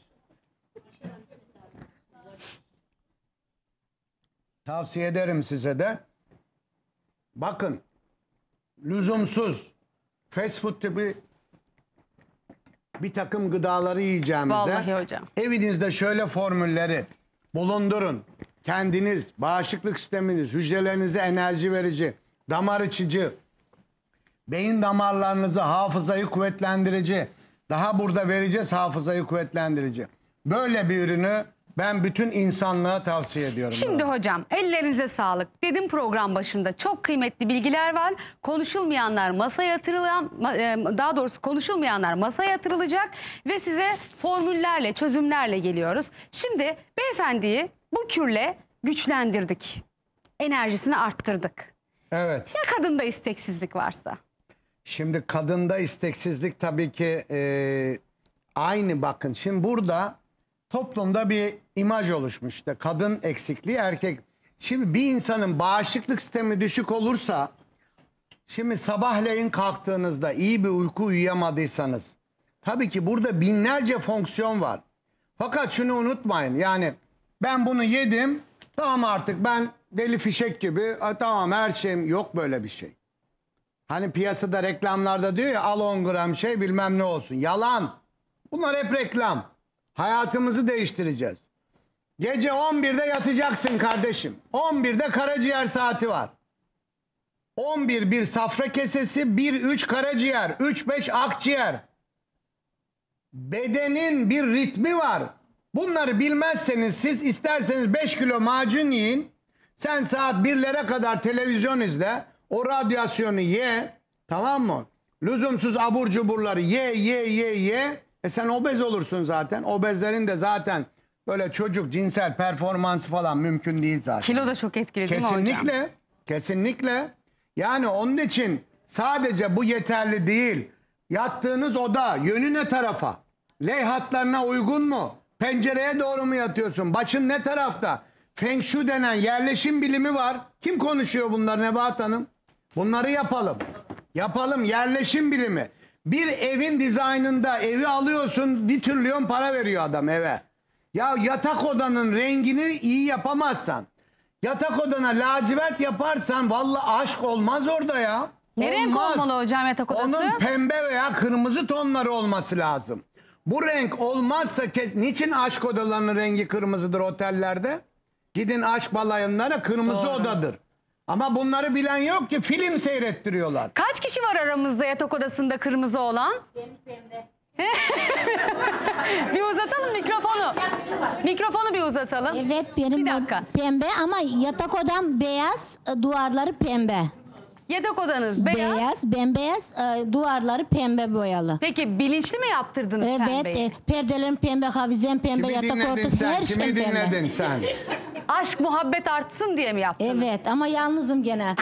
Tavsiye ederim size de. Bakın, lüzumsuz fast food tipi bir takım gıdaları yiyeceğimize Vallahi hocam. evinizde şöyle formülleri bulundurun. Kendiniz, bağışıklık sisteminiz, hücrelerinize enerji verici, damar açıcı, beyin damarlarınızı, hafızayı kuvvetlendirici, daha burada vereceğiz hafızayı kuvvetlendirici. Böyle bir ürünü ben bütün insanlığa tavsiye ediyorum. Şimdi hocam ellerinize sağlık. Dedim program başında çok kıymetli bilgiler var. Konuşulmayanlar masaya daha doğrusu konuşulmayanlar masaya yatırılacak ve size formüllerle, çözümlerle geliyoruz. Şimdi beyefendiyi bu kürle güçlendirdik. Enerjisini arttırdık. Evet. Ya kadında isteksizlik varsa? Şimdi kadında isteksizlik tabii ki aynı, bakın. Şimdi burada toplumda bir imaj oluşmuş. İşte kadın eksikliği, erkek. Şimdi bir insanın bağışıklık sistemi düşük olursa, şimdi sabahleyin kalktığınızda iyi bir uyku uyuyamadıysanız, tabii ki burada binlerce fonksiyon var. Fakat şunu unutmayın, yani ben bunu yedim, tamam artık ben deli fişek gibi, tamam her şeyim, yok böyle bir şey. Hani piyasada reklamlarda diyor ya al 10 gram şey bilmem ne olsun. Yalan. Bunlar hep reklam. Hayatımızı değiştireceğiz. Gece 11'de yatacaksın kardeşim. 11'de karaciğer saati var. 11 bir safra kesesi, 1-3 karaciğer, 3-5 akciğer. Bedenin bir ritmi var. Bunları bilmezseniz siz isterseniz 5 kilo macun yiyin. Sen saat 1'lere kadar televizyon izle. O radyasyonu ye. Tamam mı? Lüzumsuz abur cuburları ye. Sen obez olursun zaten. Obezlerin de zaten böyle çocuk cinsel performansı falan mümkün değil zaten. Kilo da çok etkili değil mi hocam? Kesinlikle. Kesinlikle. Yani onun için sadece bu yeterli değil. Yattığınız oda yönü ne tarafa? L hatlarına uygun mu? Pencereye doğru mu yatıyorsun? Başın ne tarafta? Feng Shui denen yerleşim bilimi var. Kim konuşuyor bunları Nebahat Hanım? Bunları yapalım. Yapalım yerleşim bilimi. Bir evin dizaynında evi alıyorsun 1 trilyon para veriyor adam eve. Ya yatak odanın rengini iyi yapamazsan, yatak odana lacivert yaparsan vallahi aşk olmaz orada ya. Ne renk olmalı hocam yatak odası? Onun pembe veya kırmızı tonları olması lazım. Bu renk olmazsa niçin aşk odalarının rengi kırmızıdır otellerde? Gidin aşk balayınlara kırmızı odadır. Ama bunları bilen yok ki film seyrettiriyorlar. Kaç kişi var aramızda yatak odasında kırmızı olan? Pembe. Bir uzatalım mikrofonu. Mikrofonu bir uzatalım. Evet benim Bir dakika. pembe ama yatak odam beyaz, duvarları pembe. Yatak odanız beyaz. Beyaz, bembeyaz, duvarları pembe boyalı. Peki bilinçli mi yaptırdınız Evet, pembeyi? perdelerim pembe, havizem pembe, Kimi yatak dinledin ortası sen? her şey Kimi pembe. dinledin sen? Aşk muhabbet artsın diye mi yaptınız? Evet ama yalnızım gene.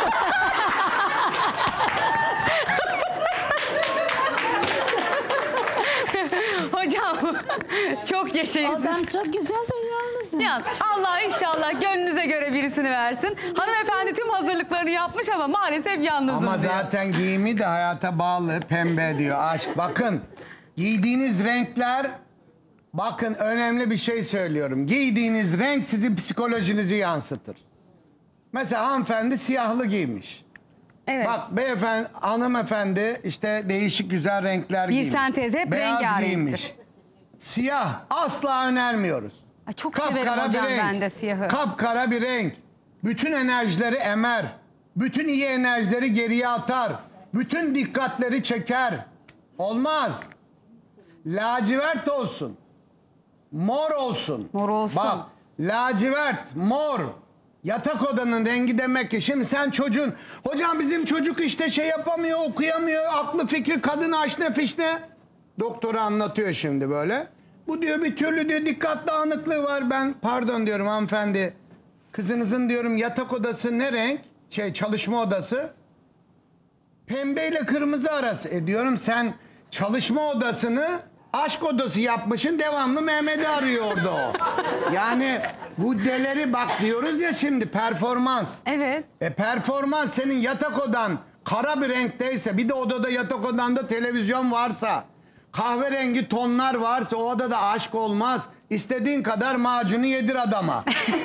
Hocam çok yaşayın. Odam çok güzel de yalnızım. Ya Allah inşallah gönlünüze göre birisini versin. Hanımefendi tüm hazırlıklarını yapmış ama maalesef yalnızım Ama diyor. zaten giyimi de hayata bağlı pembe diyor aşk. Bakın giydiğiniz renkler bakın önemli bir şey söylüyorum. Giydiğiniz renk sizin psikolojinizi yansıtır. Mesela hanımefendi siyahlı giymiş. Evet. Bak beyefendi, hanımefendi işte değişik güzel renkler giymiş. sentez, hep Beyaz rengarenktir. giymiş. Siyah asla önermiyoruz. Ay, çok severim hocam ben de siyahı. Kapkara bir renk. Bütün enerjileri emer. Bütün iyi enerjileri geriye atar. Bütün dikkatleri çeker. Olmaz. Lacivert olsun. Mor olsun. Mor olsun. Bak lacivert, mor. Yatak odanın rengi demek ki. Şimdi sen çocuğun, hocam bizim çocuk işte şey yapamıyor, okuyamıyor, aklı fikri kadın aşne fişne. Doktora anlatıyor şimdi böyle. Bu diyor bir türlü diyor dikkat dağınıklığı var. Ben pardon diyorum hanımefendi. Kızınızın diyorum yatak odası ne renk? Çalışma odası. Pembe ile kırmızı arası. Diyorum sen çalışma odasını aşk odası yapmışın, devamlı Mehmet'i arıyor orada o. Yani bu deleri bak diyoruz ya şimdi performans. Evet. Performans senin yatak odan kara bir renkteyse, bir de odada yatak odanda televizyon varsa, kahverengi tonlar varsa o odada aşk olmaz. İstediğin kadar macunu yedir adama.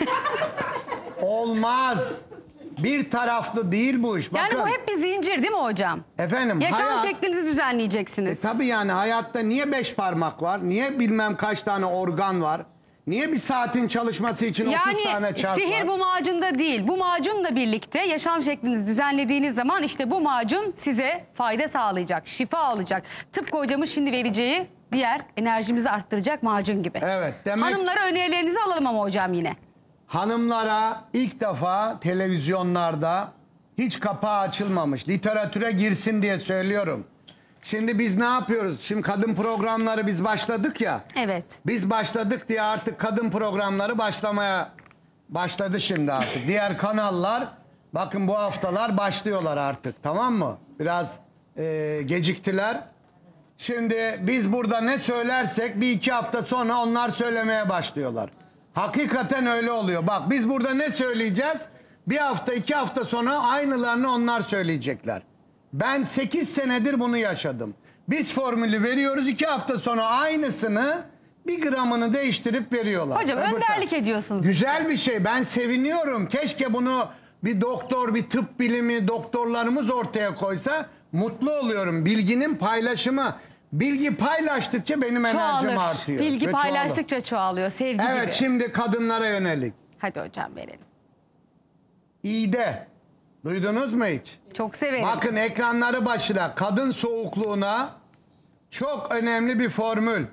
Olmaz. Bir taraflı değil bu iş. Yani Bakın, bu hep bir zincir değil mi hocam? efendim, Yaşam hayat- şeklinizi düzenleyeceksiniz. Tabii yani hayatta niye 5 parmak var? Niye bilmem kaç tane organ var? Niye bir saatin çalışması için 30 tane Yani çark sihir var? bu macunda değil. Bu macunla birlikte yaşam şeklinizi düzenlediğiniz zaman işte bu macun size fayda sağlayacak, şifa olacak. Tıpkı hocamın şimdi vereceği diğer enerjimizi arttıracak macun gibi. Evet, demek Hanımlara önerilerinizi alalım ama hocam yine. hanımlara ilk defa televizyonlarda hiç kapağı açılmamış, literatüre girsin diye söylüyorum. Şimdi biz ne yapıyoruz? Şimdi kadın programları biz başladık ya. Evet. Biz başladık diye artık kadın programları başladı şimdi artık. Diğer kanallar bakın bu haftalar başlıyorlar artık, tamam mı? Biraz geciktiler. Şimdi biz burada ne söylersek 1-2 hafta sonra onlar söylemeye başlıyorlar. Hakikaten öyle oluyor. Bak biz burada ne söyleyeceğiz? 1 hafta 2 hafta sonra aynılarını onlar söyleyecekler. Ben 8 senedir bunu yaşadım. Biz formülü veriyoruz, 2 hafta sonra aynısını 1 gramını değiştirip veriyorlar. Hocam Öbür önderlik taraf. ediyorsunuz. Güzel bir şey. Ben seviniyorum. Keşke bunu bir doktor, bir tıp bilimi doktorlarımız ortaya koysa mutlu oluyorum. Bilginin paylaşımı. Bilgi paylaştıkça benim enerjim Çoğalır. artıyor. Bilgi ve çoğalır. paylaştıkça çoğalıyor. Sevgi Evet, gibi. şimdi kadınlara yönelik. Hadi hocam verelim. İğde. Duydunuz mu hiç? Çok severim. Bakın ekranları başına. Kadın soğukluğuna çok önemli bir formül.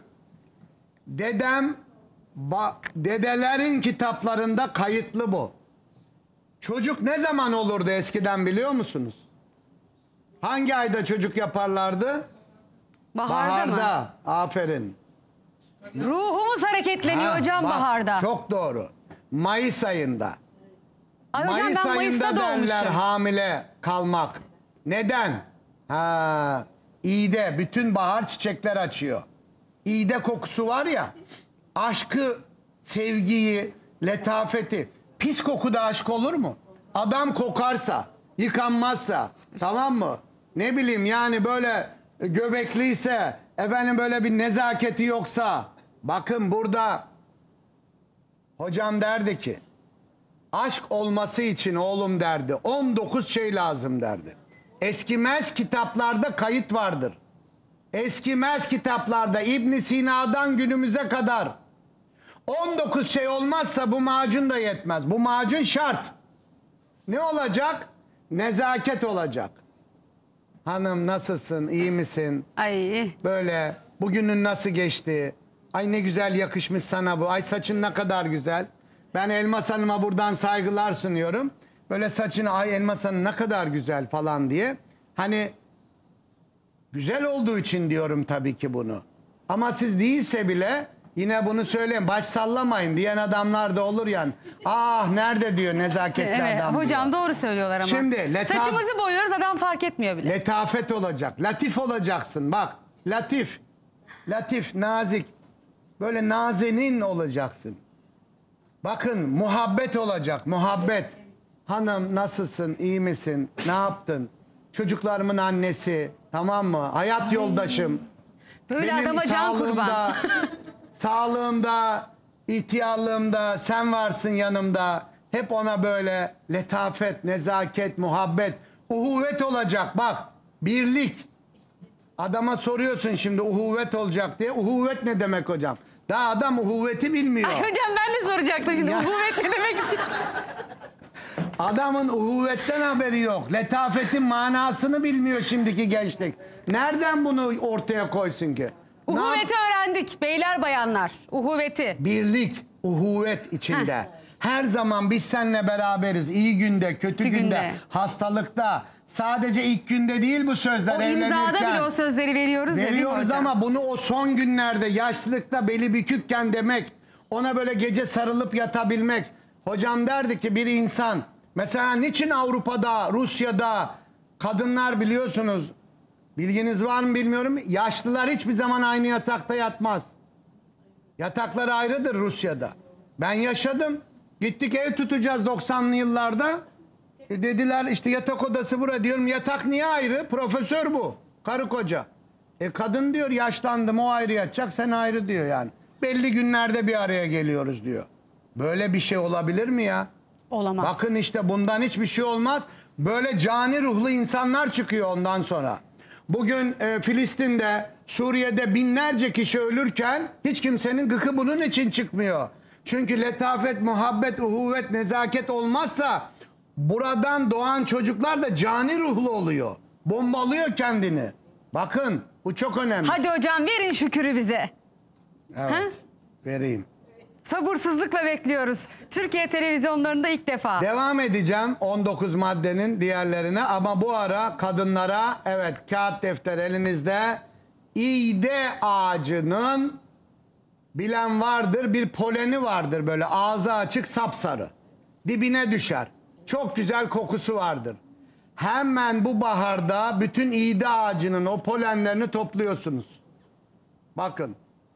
Dedelerin kitaplarında kayıtlı bu. Çocuk ne zaman olurdu eskiden biliyor musunuz? Hangi ayda çocuk yaparlardı? Baharda mı? Baharda. Aferin. Ruhumuz hareketleniyor Ha, hocam bak, baharda. Çok doğru. Mayıs ayında. Ay hocam Mayıs ben Mayıs'ta ayında derler doğmuşum. hamile kalmak. Neden? İğde, bütün bahar çiçekler açıyor. İğde kokusu var ya, aşkı, sevgiyi, letafeti. Pis kokuda aşk olur mu? Adam kokarsa, yıkanmazsa, tamam mı? Ne bileyim yani böyle göbekliyse, efendim böyle bir nezaketi yoksa. Bakın burada hocam derdi ki, aşk olması için oğlum derdi, 19 şey lazım derdi. Eskimez kitaplarda kayıt vardır. Eskimez kitaplarda İbn Sina'dan günümüze kadar 19 şey olmazsa bu macun da yetmez. Bu macun şart. Ne olacak? Nezaket olacak. Hanım nasılsın, iyi misin? Ay Böyle bugünün nasıl geçti? Ay ne güzel yakışmış sana bu. Ay saçın ne kadar güzel. Ben Elmas Hanım'a buradan saygılar sunuyorum. Böyle saçını ay Elmas Hanım ne kadar güzel falan diye. Hani güzel olduğu için diyorum tabii ki bunu. Ama siz değilse bile yine bunu söyleyin. Baş sallamayın diyen adamlar da olur yani. Ah nerede diyor nezaketli evet adam hocam diyor. doğru söylüyorlar ama. Şimdi Saçımızı boyuyoruz adam fark etmiyor bile. letafet olacak. Latif olacaksın. Bak latif. Latif, nazik. Böyle nazenin olacaksın. Bakın muhabbet olacak. Muhabbet. Hanım nasılsın? İyi misin? Ne yaptın? Çocuklarımın annesi. Tamam mı? Hayat yoldaşım. Böyle adama can kurban. Sağlığımda, ihtiyarlığımda sen varsın yanımda. Hep ona böyle letafet, nezaket, muhabbet, uhuvvet olacak. Bak, birlik. Adama soruyorsun şimdi uhuvvet olacak diye. Uhuvvet ne demek hocam? Daha adam uhuvveti bilmiyor. Ay hocam ben de soracaktım şimdi. Ya. Uhuvvet ne demek? Adamın uhuvvetten haberi yok. Letafetin manasını bilmiyor şimdiki gençlik. Nereden bunu ortaya koysun ki? Ne yap- Uhuvveti öğrendik beyler bayanlar. Uhuvveti. Birlik, uhuvvet içinde. Her zaman biz seninle beraberiz. İyi günde, kötü günde, günde. hastalıkta. Sadece ilk günde değil bu sözler O imzada evlenirken. bile o sözleri veriyoruz ya değil mi Veriyoruz hocam? ama bunu o son günlerde yaşlılıkta beli bükükken demek. Ona böyle gece sarılıp yatabilmek. Hocam derdi ki bir insan mesela niçin Avrupa'da, Rusya'da kadınlar biliyorsunuz bilginiz var mı bilmiyorum. Yaşlılar hiçbir zaman aynı yatakta yatmaz. Yatakları ayrıdır Rusya'da. Ben yaşadım. Gittik ev tutacağız 90'lı yıllarda. Dediler işte yatak odası bura diyorum. Yatak niye ayrı? Profesör bu. Karı koca. Kadın diyor yaşlandım o ayrı yatacak sen ayrı diyor yani. Belli günlerde bir araya geliyoruz diyor. Böyle bir şey olabilir mi ya? Olamaz. Bakın işte bundan hiçbir şey olmaz. Böyle cani ruhlu insanlar çıkıyor ondan sonra. Bugün Filistin'de, Suriye'de binlerce kişi ölürken hiç kimsenin gıkı bunun için çıkmıyor. Çünkü letafet, muhabbet, uhuvvet, nezaket olmazsa buradan doğan çocuklar da cani ruhlu oluyor. Bombalıyor kendini. Bakın bu çok önemli. Hadi hocam verin şükürü bize. Evet, vereyim. Sabırsızlıkla bekliyoruz. Türkiye televizyonlarında ilk defa. Devam edeceğim 19 maddenin diğerlerine ama bu ara kadınlara evet kağıt defter elinizde iğde ağacının bilen vardır bir poleni vardır böyle ağzı açık sapsarı dibine düşer. Çok güzel kokusu vardır. Hemen bu baharda bütün iğde ağacının o polenlerini topluyorsunuz. Bakın.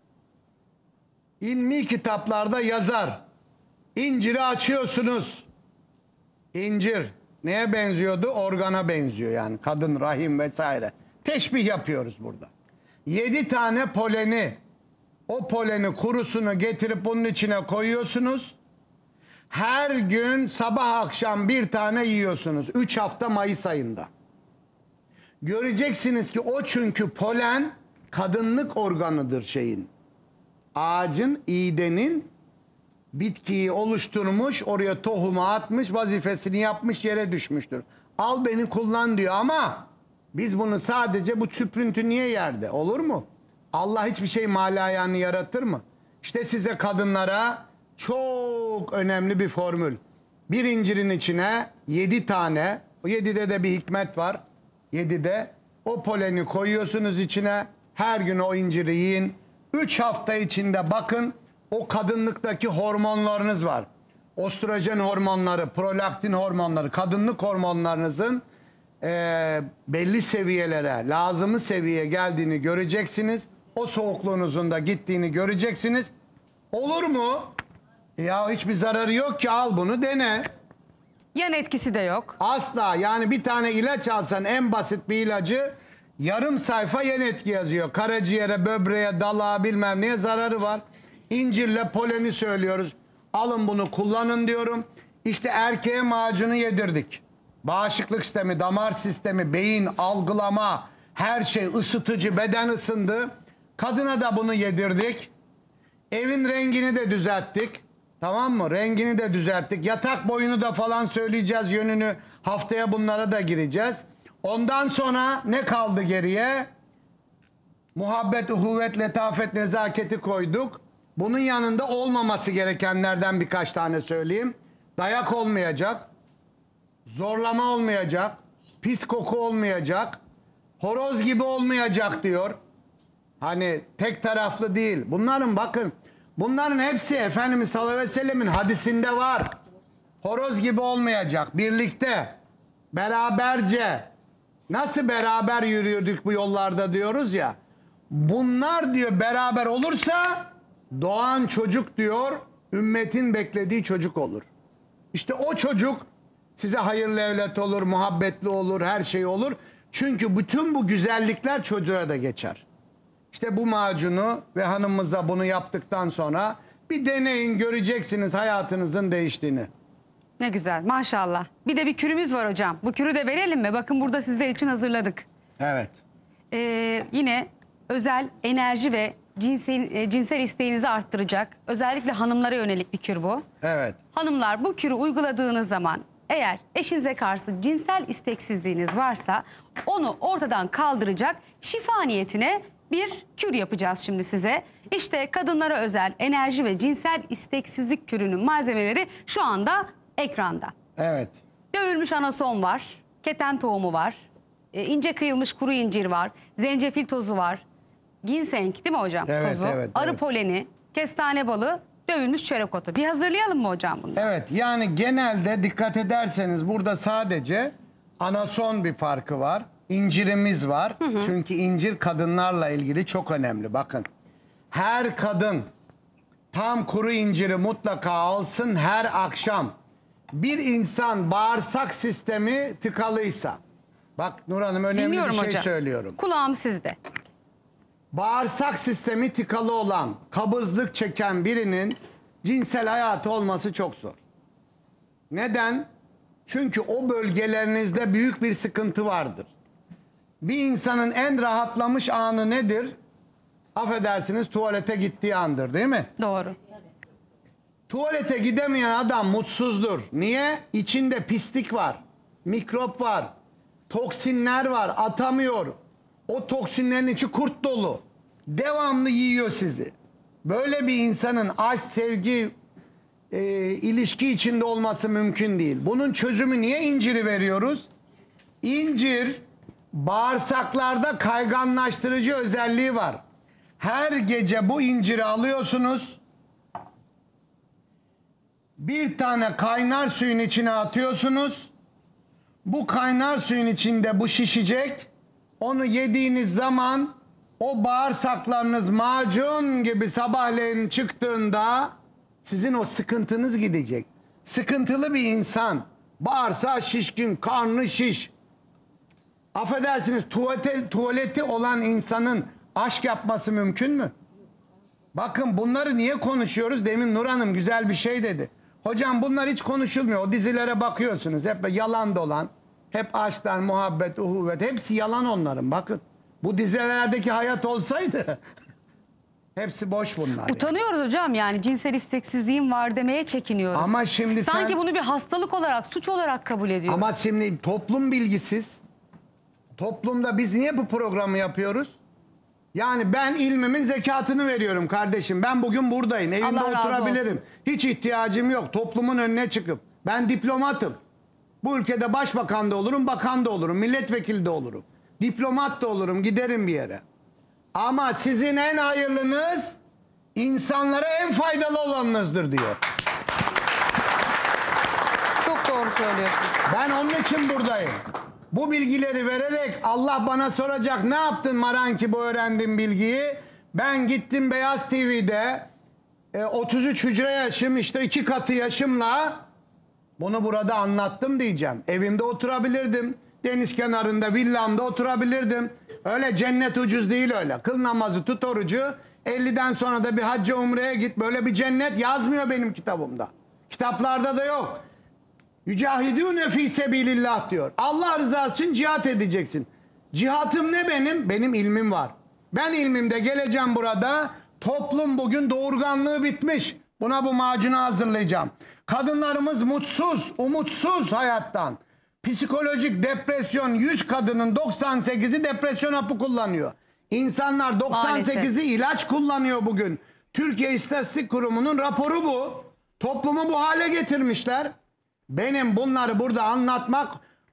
İlmi kitaplarda yazar. İnciri açıyorsunuz. İncir neye benziyordu? Organa benziyor yani. Kadın, rahim vesaire. Teşbih yapıyoruz burada. 7 tane poleni, o poleni kurusunu getirip bunun içine koyuyorsunuz. Her gün sabah akşam bir tane yiyorsunuz. 3 hafta Mayıs ayında. Göreceksiniz ki o çünkü polen kadınlık organıdır şeyin. Ağacın, iğdenin bitkiyi oluşturmuş, oraya tohumu atmış, vazifesini yapmış, yere düşmüştür. Al beni kullan diyor ama biz bunu sadece bu süprüntü niye yerde? Olur mu? Allah hiçbir şey malayanı yaratır mı? İşte size kadınlara çok önemli bir formül. Bir incirin içine 7 tane, o 7'de de bir hikmet var. 7'de o poleni koyuyorsunuz içine. Her gün o inciri yiyin. 3 hafta içinde bakın o kadınlıktaki hormonlarınız var. Östrojen hormonları, prolaktin hormonları, kadınlık hormonlarınızın belli seviyelere, lazımı seviyeye geldiğini göreceksiniz. O soğukluğunuzun da gittiğini göreceksiniz. Olur mu? Ya hiçbir zararı yok ki, al bunu dene. Yan etkisi de yok. Asla, yani bir tane ilaç alsan, en basit bir ilacı, yarım sayfa yan etki yazıyor. Karaciğere, böbreğe, dalağa, bilmem neye zararı var. İncirle poleni söylüyoruz. Alın bunu kullanın diyorum. İşte erkeğe macunu yedirdik. Bağışıklık sistemi, damar sistemi, beyin, algılama, her şey ısıtıcı, beden ısındı. Kadına da bunu yedirdik. Evin rengini de düzelttik. Tamam mı? Rengini de düzelttik. Yatak boyunu da falan söyleyeceğiz, yönünü. Haftaya bunlara da gireceğiz. Ondan sonra ne kaldı geriye? Muhabbet, uhuvvet, letafet, nezaketi koyduk. Bunun yanında olmaması gerekenlerden birkaç tane söyleyeyim. Dayak olmayacak. Zorlama olmayacak. Pis koku olmayacak. Horoz gibi olmayacak diyor. Hani tek taraflı değil. Bunların bakın, bunların hepsi Efendimiz sallallahu aleyhi ve sellemin hadisinde var. Horoz gibi olmayacak. Birlikte, beraberce. Nasıl beraber yürüyorduk bu yollarda diyoruz ya. Bunlar diyor beraber olursa doğan çocuk diyor ümmetin beklediği çocuk olur. İşte o çocuk size hayırlı evlat olur, muhabbetli olur, her şey olur. Çünkü bütün bu güzellikler çocuğa da geçer. İşte bu macunu ve hanımımıza bunu yaptıktan sonra bir deneyin, göreceksiniz hayatınızın değiştiğini. Ne güzel, maşallah. Bir de bir kürümüz var hocam. Bu kürü de verelim mi? Bakın burada sizler için hazırladık. Evet. Yine özel enerji ve cinsel isteğinizi arttıracak. Özellikle hanımlara yönelik bir kür bu. Evet. Hanımlar, bu kürü uyguladığınız zaman eğer eşinize karşı cinsel isteksizliğiniz varsa onu ortadan kaldıracak şifa niyetine bir kür yapacağız şimdi size. İşte kadınlara özel enerji ve cinsel isteksizlik kürünün malzemeleri şu anda ekranda. Evet. Dövülmüş anason var, keten tohumu var, ince kıyılmış kuru incir var, zencefil tozu var, ginseng değil mi hocam? Evet, tozu, evet, arı evet. poleni, kestane balı, dövülmüş çörek otu. Bir hazırlayalım mı hocam bunu? Evet, yani genelde dikkat ederseniz burada sadece anason bir farkı var. İncirimiz var. Çünkü incir kadınlarla ilgili çok önemli. Bakın, her kadın tam kuru inciri mutlaka alsın her akşam. Bir insan bağırsak sistemi tıkalıysa, bak Nur Hanım önemli Dinliyorum bir şey hocam. söylüyorum. Kulağım sizde. Bağırsak sistemi tıkalı olan, kabızlık çeken birinin cinsel hayatı olması çok zor. Neden? Çünkü o bölgelerinizde büyük bir sıkıntı vardır. Bir insanın en rahatlamış anı nedir? Affedersiniz, tuvalete gittiği andır, değil mi? Doğru. Tuvalete gidemeyen adam mutsuzdur. Niye? İçinde pislik var, mikrop var, toksinler var, atamıyor. O toksinlerin içi kurt dolu. Devamlı yiyor sizi. Böyle bir insanın aşk, sevgi, ilişki içinde olması mümkün değil. Bunun çözümü, niye inciri veriyoruz? İncir bağırsaklarda kayganlaştırıcı özelliği var. Her gece bu inciri alıyorsunuz. Bir tane kaynar suyun içine atıyorsunuz. Bu kaynar suyun içinde bu şişecek. Onu yediğiniz zaman o bağırsaklarınız macun gibi sabahleyin çıktığında sizin o sıkıntınız gidecek. Sıkıntılı bir insan, bağırsağı şişkin, karnı şiş. Affedersiniz, tuvaleti olan insanın aşk yapması mümkün mü? Bakın bunları niye konuşuyoruz? Demin Nur Hanım güzel bir şey dedi. Hocam bunlar hiç konuşulmuyor. O dizilere bakıyorsunuz. Hep yalan dolan. Hep aşklar, muhabbet, uhuvvet. Hepsi yalan onların. Bakın. Bu dizilerdeki hayat olsaydı hepsi boş bunlar. Utanıyoruz hocam, yani cinsel isteksizliğim var demeye çekiniyoruz. Ama şimdi sanki bunu bir hastalık olarak, suç olarak kabul ediyoruz. Ama şimdi toplum bilgisiz. Toplumda biz niye bu programı yapıyoruz? Yani ben ilmimin zekatını veriyorum kardeşim. Ben bugün buradayım. Evimde Allah razı oturabilirim. olsun. Hiç ihtiyacım yok. Toplumun önüne çıkıp. Ben diplomatım. Bu ülkede başbakan da olurum, bakan da olurum, milletvekili de olurum. Diplomat da olurum, giderim bir yere. Ama sizin en hayırlınız insanlara en faydalı olanınızdır diyor. Çok doğru söylüyorsun. Ben onun için buradayım. Bu bilgileri vererek Allah bana soracak, ne yaptın Maranki bu öğrendiğin bilgiyi? Ben gittim Beyaz TV'de 33 hücre yaşım, işte 2 katı yaşımla bunu burada anlattım diyeceğim. Evimde oturabilirdim. Deniz kenarında villamda oturabilirdim. Öyle cennet ucuz değil öyle. Kıl namazı, tut orucu. 50'den sonra da bir hacca umreye git. Böyle bir cennet yazmıyor benim kitabımda. Kitaplarda da yok. Yücahidûne fî sebilillah diyor. Allah rızası için cihat edeceksin. Cihatım ne benim? Benim ilmim var. Ben ilmimde geleceğim burada. Toplum bugün doğurganlığı bitmiş. Buna bu macunu hazırlayacağım. Kadınlarımız mutsuz, umutsuz hayattan. Psikolojik depresyon, 100 kadının 98'i depresyon hapı kullanıyor. İnsanlar 98'i ilaç kullanıyor bugün. Türkiye İstatistik Kurumu'nun raporu bu. Toplumu bu hale getirmişler. Benim bunları burada anlatmak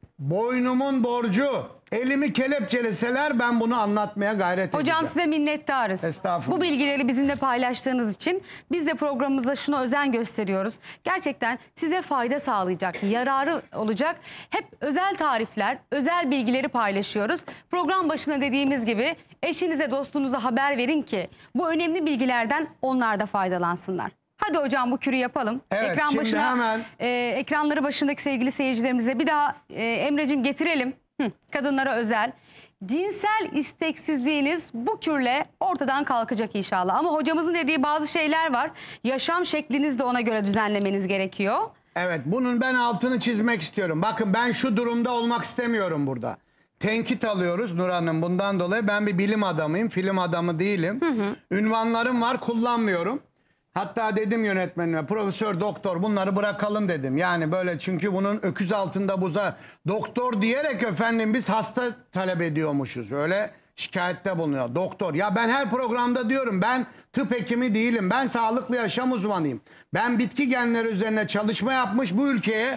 boynumun borcu. Elimi kelepçeleseler ben bunu anlatmaya gayret edeceğim. Hocam size minnettarız. Estağfurullah. Bu bilgileri bizimle paylaştığınız için biz de programımızda şuna özen gösteriyoruz. Gerçekten size fayda sağlayacak, yararı olacak. Hep özel tarifler, özel bilgileri paylaşıyoruz. Program başına dediğimiz gibi eşinize, dostunuza haber verin ki bu önemli bilgilerden onlar da faydalansınlar. Hadi hocam bu kürü yapalım. Evet, Ekran şimdi başına, hemen ekranları başındaki sevgili seyircilerimize bir daha Emre'cim getirelim. Kadınlara özel. Cinsel isteksizliğiniz bu kürle ortadan kalkacak inşallah. Ama hocamızın dediği bazı şeyler var. Yaşam şeklinizi de ona göre düzenlemeniz gerekiyor. Evet, bunun ben altını çizmek istiyorum. Bakın ben şu durumda olmak istemiyorum burada. Tenkit alıyoruz Nur Hanım bundan dolayı. Ben bir bilim adamıyım, film adamı değilim. Ünvanlarım var, kullanmıyorum. Hatta dedim yönetmenime, profesör, doktor bunları bırakalım dedim. Yani böyle, çünkü bunun öküz altında buza doktor diyerek efendim biz hasta talep ediyormuşuz. Öyle şikayette bulunuyor. Doktor. Ya ben her programda diyorum, ben tıp hekimi değilim. Ben sağlıklı yaşam uzmanıyım. Ben bitki genleri üzerine çalışma yapmış, bu ülkeye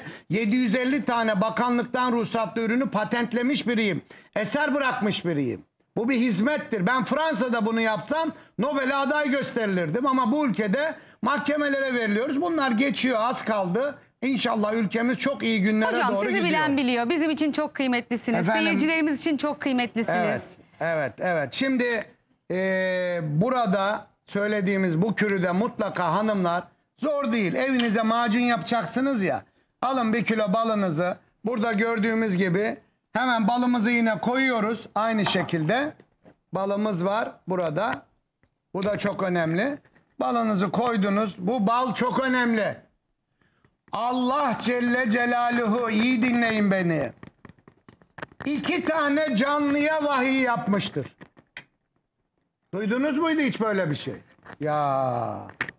750 tane bakanlıktan ruhsatlı ürünü patentlemiş biriyim. Eser bırakmış biriyim. Bu bir hizmettir. Ben Fransa'da bunu yapsam Nobel'e aday gösterilirdim ama bu ülkede mahkemelere veriliyoruz. Bunlar geçiyor, az kaldı. İnşallah ülkemiz çok iyi günlere Hocam doğru gidiyor. sizi bilen biliyor. Bizim için çok kıymetlisiniz. Efendim? Seyircilerimiz için çok kıymetlisiniz. Evet. Şimdi burada söylediğimiz bu kürü de mutlaka hanımlar, zor değil. Evinize macun yapacaksınız ya. Alın 1 kilo balınızı. Burada gördüğümüz gibi hemen balımızı yine koyuyoruz. Aynı şekilde balımız var burada. Bu da çok önemli. Balınızı koydunuz. Bu bal çok önemli. Allah Celle Celaluhu, iyi dinleyin beni. 2 tane canlıya vahiy yapmıştır. Duydunuz muydu hiç böyle bir şey? Ya.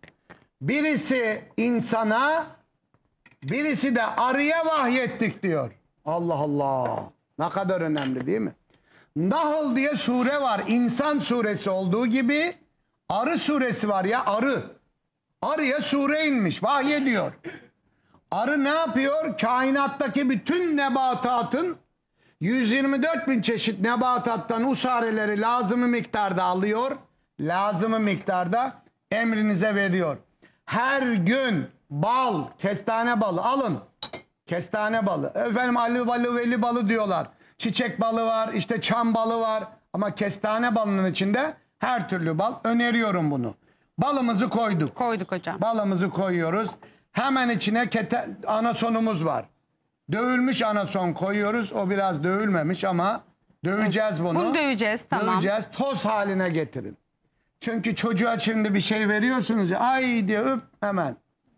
Birisi insana, birisi de arıya vahyettik diyor. Allah Allah. Ne kadar önemli değil mi? Nahl diye sure var. İnsan suresi olduğu gibi arı suresi var ya, arı. Arıya sure inmiş, vahyediyor. Arı ne yapıyor? Kainattaki bütün nebatatın 124 bin çeşit nebatattan usareleri lazımı miktarda alıyor. Lazımı miktarda emrinize veriyor. Her gün bal, kestane balı alın. Kestane balı. Efendim Ali balı, veli balı diyorlar. Çiçek balı var, işte çam balı var. Ama kestane balının içinde her türlü bal. Öneriyorum bunu. Balımızı koyduk. Koyduk hocam. Balımızı koyuyoruz. Hemen içine anasonumuz var. Dövülmüş anason koyuyoruz. O biraz dövülmemiş ama döveceğiz bunu. Bunu döveceğiz, tamam. Döveceğiz. Toz haline getirin. Çünkü çocuğa şimdi bir şey veriyorsunuz ya, ay diye öp hemen.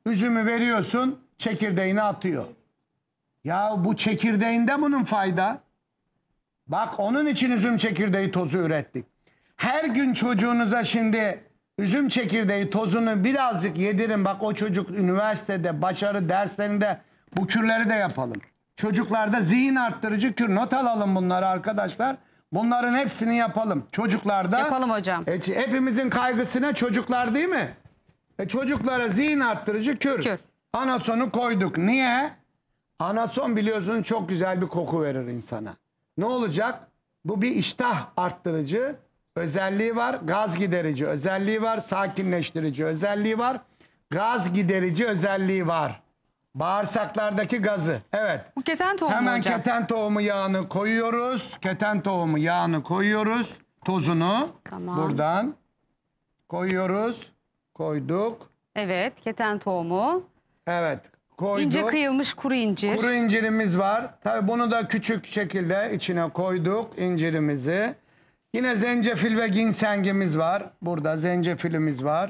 Üzümü veriyorsun, çekirdeğini atıyor. Ya bu çekirdeğinde bunun fayda. Bak onun için üzüm çekirdeği tozu ürettik. Her gün çocuğunuza şimdi üzüm çekirdeği tozunu birazcık yedirin. Bak o çocuk üniversitede, başarı derslerinde bu kürleri de yapalım. Çocuklarda zihin arttırıcı kür. Not alalım bunları arkadaşlar. Bunların hepsini yapalım. Çocuklarda. Yapalım hocam. Hepimizin kaygısına çocuklar değil mi? Çocuklara zihin arttırıcı kür. Kür. Anasonu koyduk. Niye? Anason biliyorsunuz çok güzel bir koku verir insana. Ne olacak? Bu bir iştah arttırıcı özelliği var. Gaz giderici özelliği var. Sakinleştirici özelliği var. Gaz giderici özelliği var. Bağırsaklardaki gazı. Evet. Bu keten tohumu Hemen hocam. keten tohumu yağını koyuyoruz. Keten tohumu yağını koyuyoruz. Tozunu Tamam. buradan koyuyoruz. Koyduk. Evet, keten tohumu. Evet. Koyduk. İnce kıyılmış kuru incir. Kuru incirimiz var. Tabii bunu da küçük şekilde içine koyduk incirimizi. Yine zencefil ve ginsengimiz var. Burada zencefilimiz var.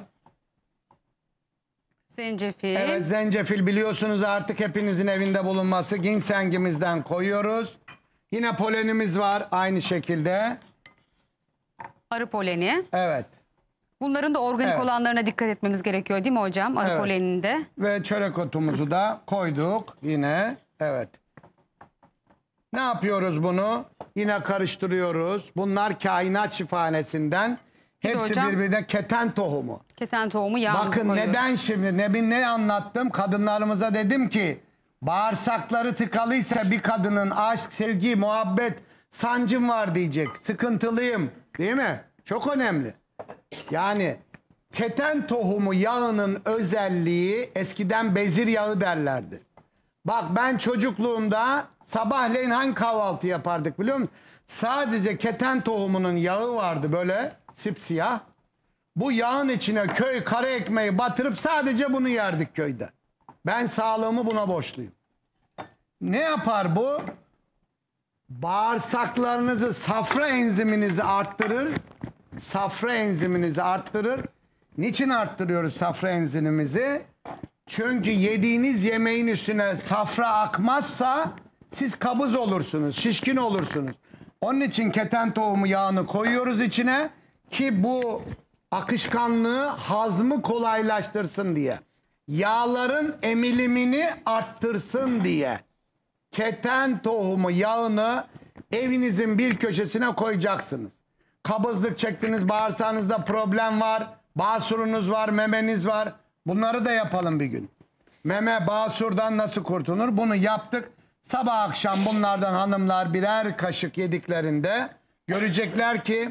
Zencefil. Evet, zencefil biliyorsunuz artık hepinizin evinde bulunması. Ginsengimizden koyuyoruz. Yine polenimiz var aynı şekilde. Arı poleni. Evet. Bunların da organik Evet. olanlarına dikkat etmemiz gerekiyor değil mi hocam? Arı Evet. poleninde. Ve çörek otumuzu da koyduk yine. Evet. Ne yapıyoruz bunu? Yine karıştırıyoruz. Bunlar kainat şifahanesinden. Bir de Hepsi hocam- birbirine keten tohumu. Keten tohumu yağımızı Bakın koyuyoruz. neden şimdi? Ne anlattım? Kadınlarımıza dedim ki bağırsakları tıkalıysa bir kadının aşk, sevgi, muhabbet, sancım var diyecek. Sıkıntılıyım. Değil mi? Çok önemli. Yani keten tohumu yağının özelliği eskiden bezir yağı derlerdi. Bak ben çocukluğumda sabahleyin hangi kahvaltı yapardık biliyor musun? Sadece keten tohumunun yağı vardı böyle sipsiyah. Bu yağın içine köy kara ekmeği batırıp sadece bunu yerdik köyde. Ben sağlığımı buna borçluyum. Ne yapar bu? Bağırsaklarınızı, safra enziminizi arttırır. Safra enziminizi arttırır. Niçin arttırıyoruz safra enzimimizi? Çünkü yediğiniz yemeğin üstüne safra akmazsa siz kabız olursunuz, şişkin olursunuz. Onun için keten tohumu yağını koyuyoruz içine ki bu akışkanlığı, hazmı kolaylaştırsın diye. Yağların emilimini arttırsın diye. Keten tohumu yağını evinizin bir köşesine koyacaksınız. Kabızlık çektiniz, bağırsağınızda problem var, basurunuz var, memeniz var. Bunları da yapalım bir gün. Meme, basurdan nasıl kurtulur? Bunu yaptık. Sabah akşam bunlardan hanımlar birer kaşık yediklerinde görecekler ki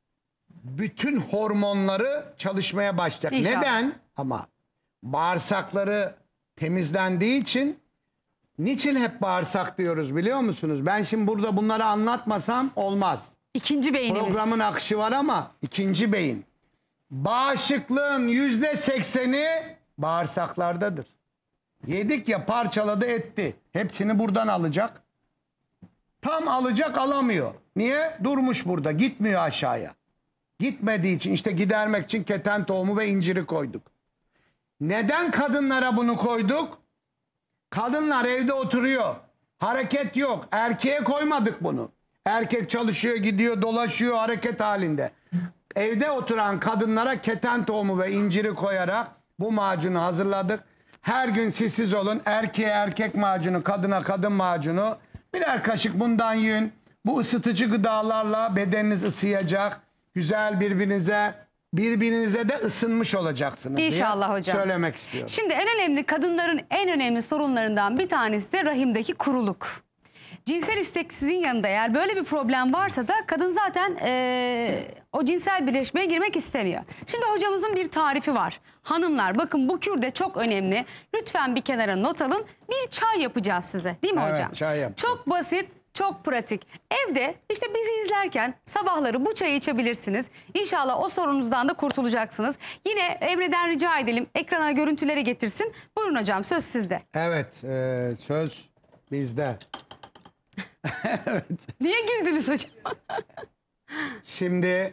bütün hormonları çalışmaya başlayacak. İnşallah. Neden? Ama bağırsakları temizlendiği için. Niçin hep bağırsak diyoruz biliyor musunuz? Ben şimdi burada bunları anlatmasam olmaz. İkinci beynimiz. Programın akışı var ama ikinci beyin. Bağışıklığın %80'i bağırsaklardadır. Yedik ya parçaladı etti. Hepsini buradan alacak. Tam alacak alamıyor. Niye? Durmuş burada gitmiyor aşağıya. Gitmediği için işte gidermek için keten tohumu ve inciri koyduk. Neden kadınlara bunu koyduk? Kadınlar evde oturuyor. Hareket yok. Erkeğe koymadık bunu. Erkek çalışıyor, gidiyor, dolaşıyor hareket halinde. Evde oturan kadınlara keten tohumu ve inciri koyarak bu macunu hazırladık. Her gün siz olun. Erkeğe erkek macunu, kadına kadın macunu. Birer kaşık bundan yiyin. Bu ısıtıcı gıdalarla bedeniniz ısıyacak. Güzel birbirinize de ısınmış olacaksınız İnşallah diye hocam. söylemek istiyorum. Şimdi en önemli kadınların en önemli sorunlarından bir tanesi de rahimdeki kuruluk. Cinsel isteksizliğin yanında eğer böyle bir problem varsa da kadın zaten o cinsel birleşmeye girmek istemiyor. Şimdi hocamızın bir tarifi var. Hanımlar bakın bu kür de çok önemli. Lütfen bir kenara not alın. Bir çay yapacağız size değil mi Evet, hocam? çay yapacağız. Çok basit. Çok pratik. Evde işte bizi izlerken sabahları bu çayı içebilirsiniz. İnşallah o sorunuzdan da kurtulacaksınız. Yine Emre'den rica edelim ekrana görüntüleri getirsin. Buyurun hocam söz sizde. Evet, söz bizde. Niye girdiniz hocam? Şimdi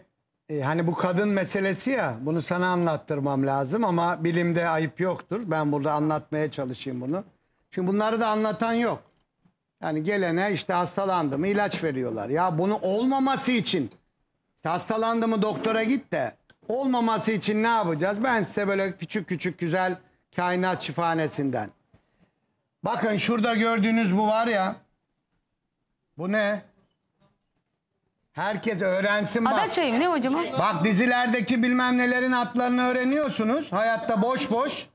Hani bu kadın meselesi ya, bunu sana anlattırmam lazım ama bilimde ayıp yoktur. Ben burada anlatmaya çalışayım bunu. Çünkü bunları da anlatan yok. Yani gelene işte hastalandı mı ilaç veriyorlar. Ya bunu olmaması için işte hastalandı mı doktora git de olmaması için ne yapacağız? Ben size böyle küçük küçük güzel kainat şifanesinden. Bakın şurada gördüğünüz bu var ya. Bu ne? Herkes öğrensin bak. Ada çayı mı ne hocam o? Bak dizilerdeki bilmem nelerin adlarını öğreniyorsunuz. Hayatta boş boş.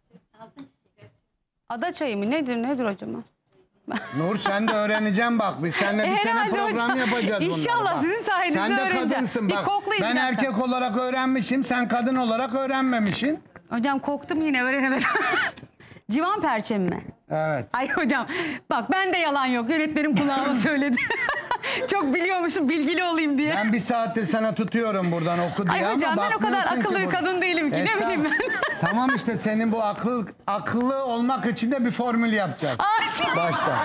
Ada çayı mı nedir hocam o? Nur sen de öğreneceğim bak. Biz seninle bir sene Herhalde program hocam. yapacağız bunları. İnşallah bak. sizin sayenizde Sen de öğreneceğim. kadınsın Bir bak. koklayın Ben bir dakika. erkek olarak öğrenmişim. Sen kadın olarak öğrenmemişsin. Hocam koktum yine öğrenemedim. Civan perçemi mi? Evet. Ay hocam bak ben de yalan yok. Yönetmenim kulağıma söyledi. Çok biliyormuşum bilgili olayım diye. Ben bir saattir sana tutuyorum buradan oku diye Ay hocam ama ben o kadar bakmıyorsun ki akıllı bir burada. kadın değilim ki ne bileyim ben. Tamam işte senin bu akıllı olmak için de bir formül yapacağız. Ay. Başta.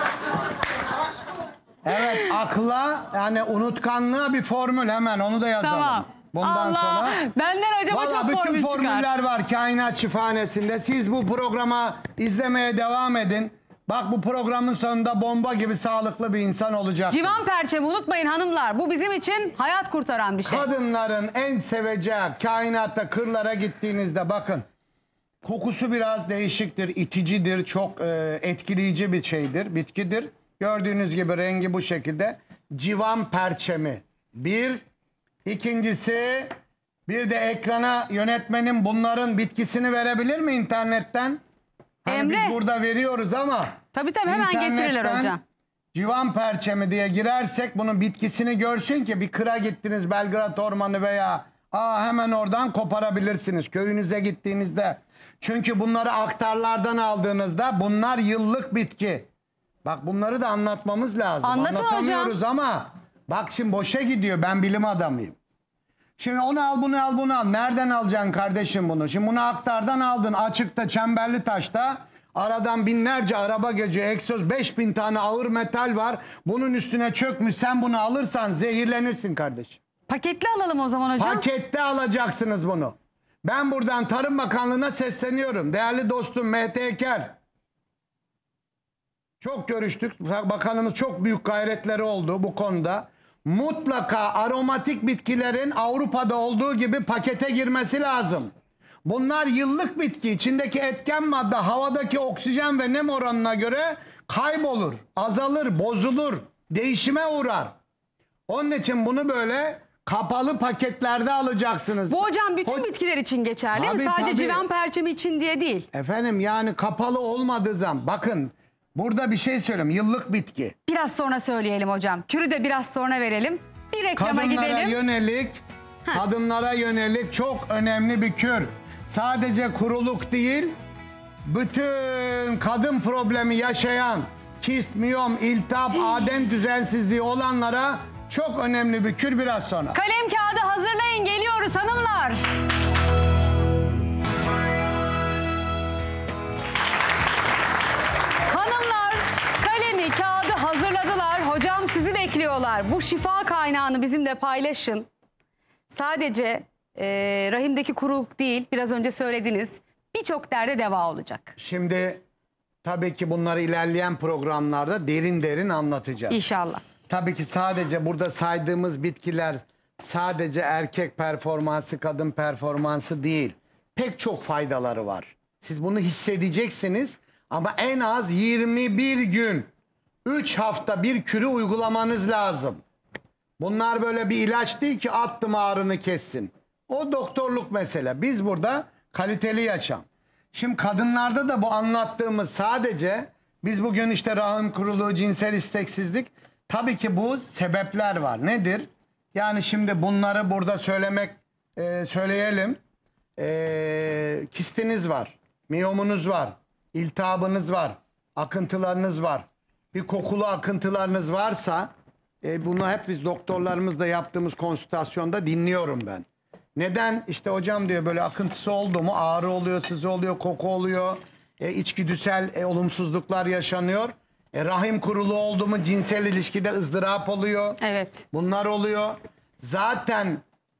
Evet akla yani unutkanlığa bir formül hemen onu da yazalım. Tamam. Bundan Allah sonra. benden hocama Valla çok bütün formül çıkar. formüller var kainat şifanesinde. Siz bu programa izlemeye devam edin. Bak bu programın sonunda bomba gibi sağlıklı bir insan olacaksın. Civan perçemi unutmayın hanımlar. Bu bizim için hayat kurtaran bir şey. Kadınların en seveceği kainatta kırlara gittiğinizde bakın. Kokusu biraz değişiktir, iticidir, çok etkileyici bir şeydir, bitkidir. Gördüğünüz gibi rengi bu şekilde. Civan perçemi. Bir. İkincisi bir de ekrana yönetmenin bunların bitkisini verebilir mi internetten? Hani Emre. biz burada veriyoruz ama Tabii hemen getirirler internetten hocam. Civan perçemi diye girersek bunun bitkisini görsün ki bir kıra gittiniz Belgrad Ormanı veya hemen oradan koparabilirsiniz köyünüze gittiğinizde. Çünkü bunları aktarlardan aldığınızda bunlar yıllık bitki. Bak bunları da anlatmamız lazım. Anlatın Anlatamıyoruz ama bak şimdi boşa gidiyor ben bilim adamıyım. Şimdi onu al bunu al bunu al. Nereden alacaksın kardeşim bunu? Şimdi bunu aktardan aldın açıkta çemberli taşta. Aradan binlerce araba geçiyor. Egzoz 5000 tane ağır metal var. Bunun üstüne çökmüş. Sen bunu alırsan zehirlenirsin kardeşim. Paketli alalım o zaman hocam. Pakette alacaksınız bunu. Ben buradan Tarım Bakanlığı'na sesleniyorum. Değerli dostum Mehmet Eker. Çok görüştük. Bakanımız çok büyük gayretleri oldu bu konuda. Mutlaka aromatik bitkilerin Avrupa'da olduğu gibi pakete girmesi lazım. Bunlar yıllık bitki. İçindeki etken madde havadaki oksijen ve nem oranına göre kaybolur, azalır, bozulur, değişime uğrar. Onun için bunu böyle kapalı paketlerde alacaksınız. Bu hocam bütün bitkiler için geçerli değil mi? Tabii, Sadece tabii. civan perçemi için diye değil. Efendim yani kapalı olmadığı zaman bakın burada bir şey söyleyeyim yıllık bitki. Biraz sonra söyleyelim hocam. Kürü de biraz sonra verelim. Bir reklama Kadınlara gidelim. kadınlara yönelik çok önemli bir kür. Sadece kuruluk değil, bütün kadın problemi yaşayan, kist, miyom, iltihap, aden düzensizliği olanlara çok önemli bir kür biraz sonra. Kalem kağıdı hazırlayın geliyoruz hanımlar. Hanımlar kalemi kağıdı hazırladılar. Hocam sizi bekliyorlar. Bu şifa kaynağını bizimle paylaşın. Sadece rahimdeki kuruluk değil biraz önce söylediniz. Birçok derde deva olacak. Şimdi tabii ki bunları ilerleyen programlarda derin derin anlatacağız. İnşallah. Tabii ki sadece burada saydığımız bitkiler sadece erkek performansı, kadın performansı değil. Pek çok faydaları var. Siz bunu hissedeceksiniz ama en az 21 gün, 3 hafta bir kürü uygulamanız lazım. Bunlar böyle bir ilaç değil ki attım ağrını kessin. O doktorluk mesele. Biz burada kaliteli yaşam. Şimdi kadınlarda da bu anlattığımız sadece biz bugün işte rahim kuruluğu, cinsel isteksizlik. Tabii ki bu sebepler var. Nedir? Yani şimdi bunları burada söyleyelim. Kistiniz var, miyomunuz var, iltihabınız var, akıntılarınız var. Bir kokulu akıntılarınız varsa bunu hep biz doktorlarımızla yaptığımız konsültasyonda dinliyorum ben. Neden? İşte hocam diyor böyle akıntısı oldu mu ağrı oluyor, sızı oluyor, koku oluyor, içgüdüsel olumsuzluklar yaşanıyor. Rahim kurulu oldu mu cinsel ilişkide ızdırap oluyor. Evet. Bunlar oluyor. Zaten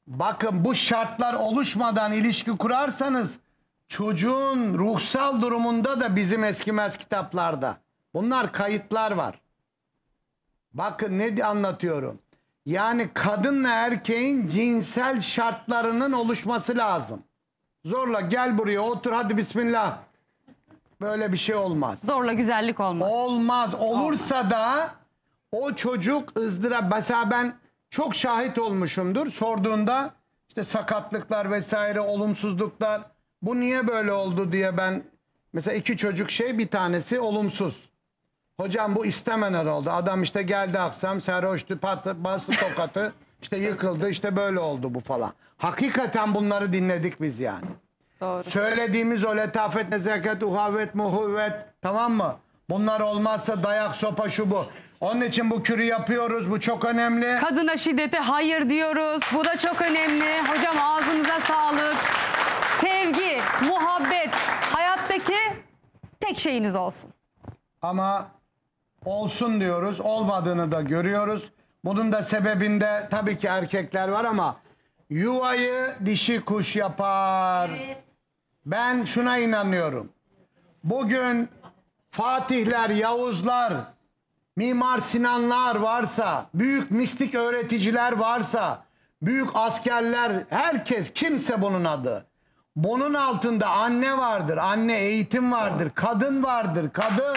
bakın bu şartlar oluşmadan ilişki kurarsanız çocuğun ruhsal durumunda da bizim eskimez kitaplarda. Bunlar kayıtlar var. Bakın ne anlatıyorum. Yani kadınla erkeğin cinsel şartlarının oluşması lazım. Zorla gel buraya otur hadi bismillah. Böyle bir şey olmaz. Zorla güzellik olmaz. Olmaz. Olursa da o çocuk ızdırap. Mesela ben çok şahit olmuşumdur. Sorduğunda işte sakatlıklar vesaire, olumsuzluklar. Bu niye böyle oldu diye ben mesela 2 çocuk bir tanesi olumsuz. Hocam bu istemeden oldu. Adam işte geldi akşam sarhoştu, bastı tokatı, işte yıkıldı, işte böyle oldu bu falan. Hakikaten bunları dinledik biz yani. Doğru. Söylediğimiz o letafet, nezaket, uhavet, muhuvvet, tamam mı? Bunlar olmazsa dayak, sopa, şu bu. Onun için bu kürü yapıyoruz. Bu çok önemli. Kadına şiddete hayır diyoruz. Bu da çok önemli. Hocam ağzınıza sağlık. Sevgi, muhabbet, hayattaki tek şeyiniz olsun. Ama olsun diyoruz. Olmadığını da görüyoruz. Bunun da sebebinde tabii ki erkekler var ama yuvayı dişi kuş yapar. Ben şuna inanıyorum. Bugün Fatihler, Yavuzlar, Mimar Sinanlar varsa, büyük mistik öğreticiler varsa, büyük askerler, herkes, kimse bunun adı. Bunun altında anne vardır, anne eğitim vardır, kadın vardır, kadın.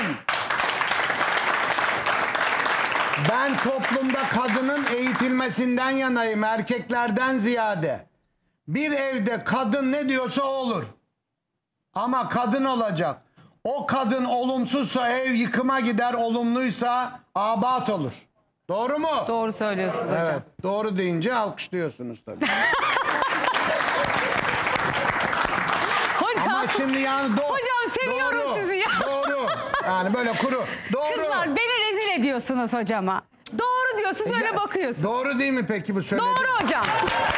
Ben toplumda kadının eğitilmesinden yanayım, erkeklerden ziyade. Bir evde kadın ne diyorsa o olur. Ama kadın olacak. O kadın olumsuzsa ev yıkıma gider, olumluysa abat olur. Doğru mu? Doğru söylüyorsunuz hocam. Evet, doğru deyince alkışlıyorsunuz tabii. Hocam, Ama şimdi yani hocam seviyorum doğru, sizi ya. Doğru. Yani böyle kuru. Doğru. Kızlar beni rezil ediyorsunuz hocama. Doğru diyorsunuz öyle Ya, bakıyorsunuz. Doğru değil mi peki bu söylediğin? Doğru hocam.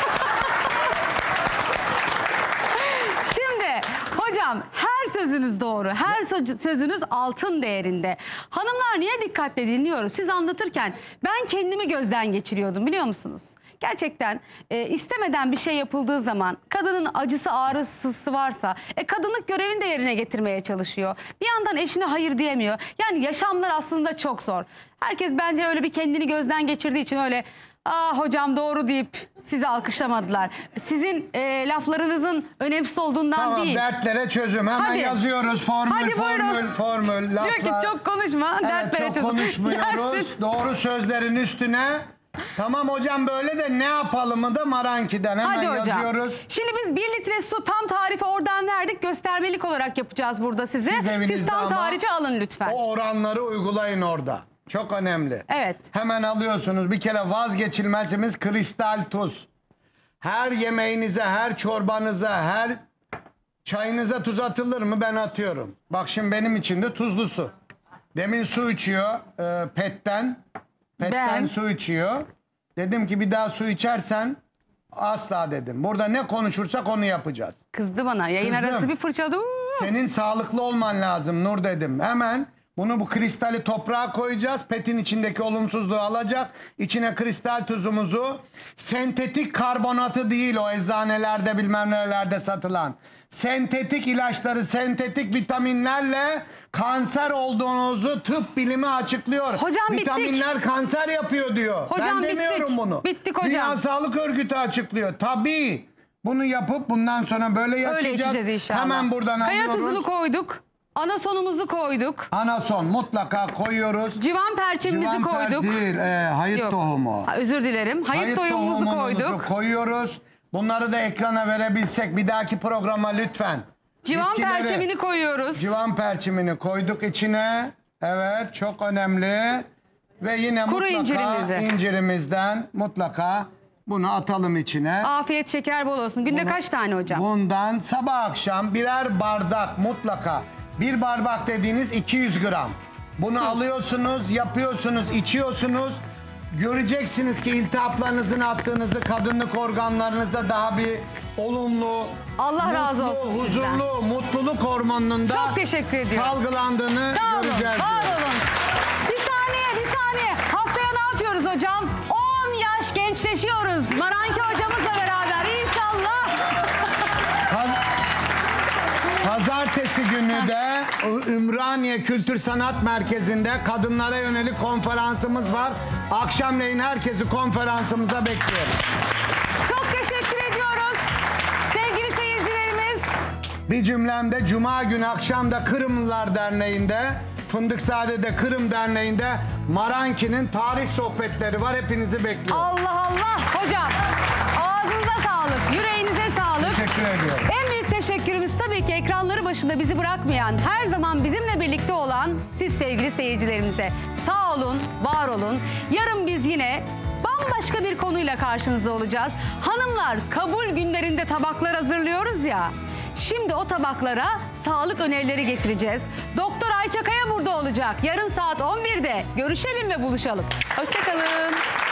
Şimdi hocam her sözünüz doğru. Her sözünüz altın değerinde. Hanımlar niye dikkatle dinliyoruz? Siz anlatırken ben kendimi gözden geçiriyordum biliyor musunuz? Gerçekten istemeden bir şey yapıldığı zaman kadının acısı ağrısı varsa kadınlık görevini de yerine getirmeye çalışıyor. Bir yandan eşine hayır diyemiyor. Yani yaşamlar aslında çok zor. Herkes bence öyle bir kendini gözden geçirdiği için öyle hocam doğru deyip sizi alkışlamadılar. Sizin laflarınızın önemsiz olduğundan Tamam, değil. dertlere çözüm. Hemen Hadi. yazıyoruz. Formül, Hadi buyurun. formül. Laflar. Diyor ki çok konuşma, Evet, dertlere çok çözüm. konuşmuyoruz. Dersiz. Doğru sözlerin üstüne. Tamam hocam böyle de ne yapalım da Maranki'den hemen Hadi hocam. yazıyoruz. Şimdi biz 1 litre su tam tarifi oradan verdik. Göstermelik olarak yapacağız burada size. Siz evinizde tam ama tarifi alın lütfen. O oranları uygulayın orada. Çok önemli. Evet. Hemen alıyorsunuz. Bir kere vazgeçilmezimiz kristal tuz. Her yemeğinize, her çorbanıza, her çayınıza tuz atılır mı? Ben atıyorum. Bak şimdi benim için de tuzlu su. Demin su içiyor petten. Petten Ben? su içiyor. Dedim ki bir daha su içersen asla dedim. Burada ne konuşursak onu yapacağız. Kızdı bana. Yayın Kızdım. arası bir fırçaladı. Senin sağlıklı olman lazım Nur dedim. Hemen bunu bu kristali toprağa koyacağız. Petin içindeki olumsuzluğu alacak. İçine kristal tuzumuzu, sentetik karbonatı değil o eczanelerde bilmem nelerde satılan. Sentetik ilaçları, sentetik vitaminlerle kanser olduğunuzu tıp bilimi açıklıyor. Hocam bittik. Vitaminler kanser yapıyor diyor. Hocam ben demiyorum bittik. bunu. Bittik hocam. Dünya Sağlık Örgütü açıklıyor. Tabii. Bunu yapıp bundan sonra böyle yaşayacağız. Öyle içeceğiz inşallah. Hemen buradan Kaya alıyoruz. tuzunu koyduk. Anasonumuzu koyduk. Anason mutlaka koyuyoruz. Civan perçemimizi Civanper koyduk. değil, hayıt Yok. tohumu. Özür dilerim. Hayıt tohumumuzu tohumumuzu koyduk. Bunları da ekrana verebilsek bir dahaki programa lütfen. Civan Bitkileri, perçemini koyuyoruz. Civan perçemini koyduk içine. Evet, çok önemli. Ve yine Kuru mutlaka incirimizi. incirimizden mutlaka bunu atalım içine. Afiyet şeker bol olsun. Günde kaç tane hocam? Bundan sabah akşam birer bardak mutlaka. Bir bardak dediğiniz 200 gram. Bunu alıyorsunuz, yapıyorsunuz, içiyorsunuz. Göreceksiniz ki iltihaplarınızın attığınızı, kadınlık organlarınıza daha bir olumlu, Allah razı olsun sizden. huzurlu, mutluluk hormonunun da Çok teşekkür ediyoruz. salgılandığını Sağ olun, göreceğiz. var olun. Bir saniye. Haftaya ne yapıyoruz hocam? 10 yaş gençleşiyoruz. Maranki hocamızla beraber inşallah. Pazartesi günü de Ümraniye Kültür Sanat Merkezi'nde kadınlara yönelik konferansımız var. Akşamleyin herkesi konferansımıza bekliyoruz. Çok teşekkür ediyoruz. Sevgili seyircilerimiz. Bir cümlemde Cuma günü akşamda Kırımlılar Derneği'nde, Fındıkzade'de Kırım Derneği'nde Maranki'nin tarih sohbetleri var. Hepinizi bekliyorum. Allah Allah. Hocam ağzınıza sağlık, yüreğinize sağlık. Teşekkür ediyorum. En büyük teşekkürümüz tabii ki ekranları başında bizi bırakmayan, her zaman bizimle birlikte olan siz sevgili seyircilerimize. Sağ olun, var olun. Yarın biz yine bambaşka bir konuyla karşınızda olacağız. Hanımlar, kabul günlerinde tabaklar hazırlıyoruz ya. Şimdi o tabaklara sağlık önerileri getireceğiz. Doktor Ayça Kaya burada olacak. Yarın saat 11'de görüşelim ve buluşalım. Hoşça kalın.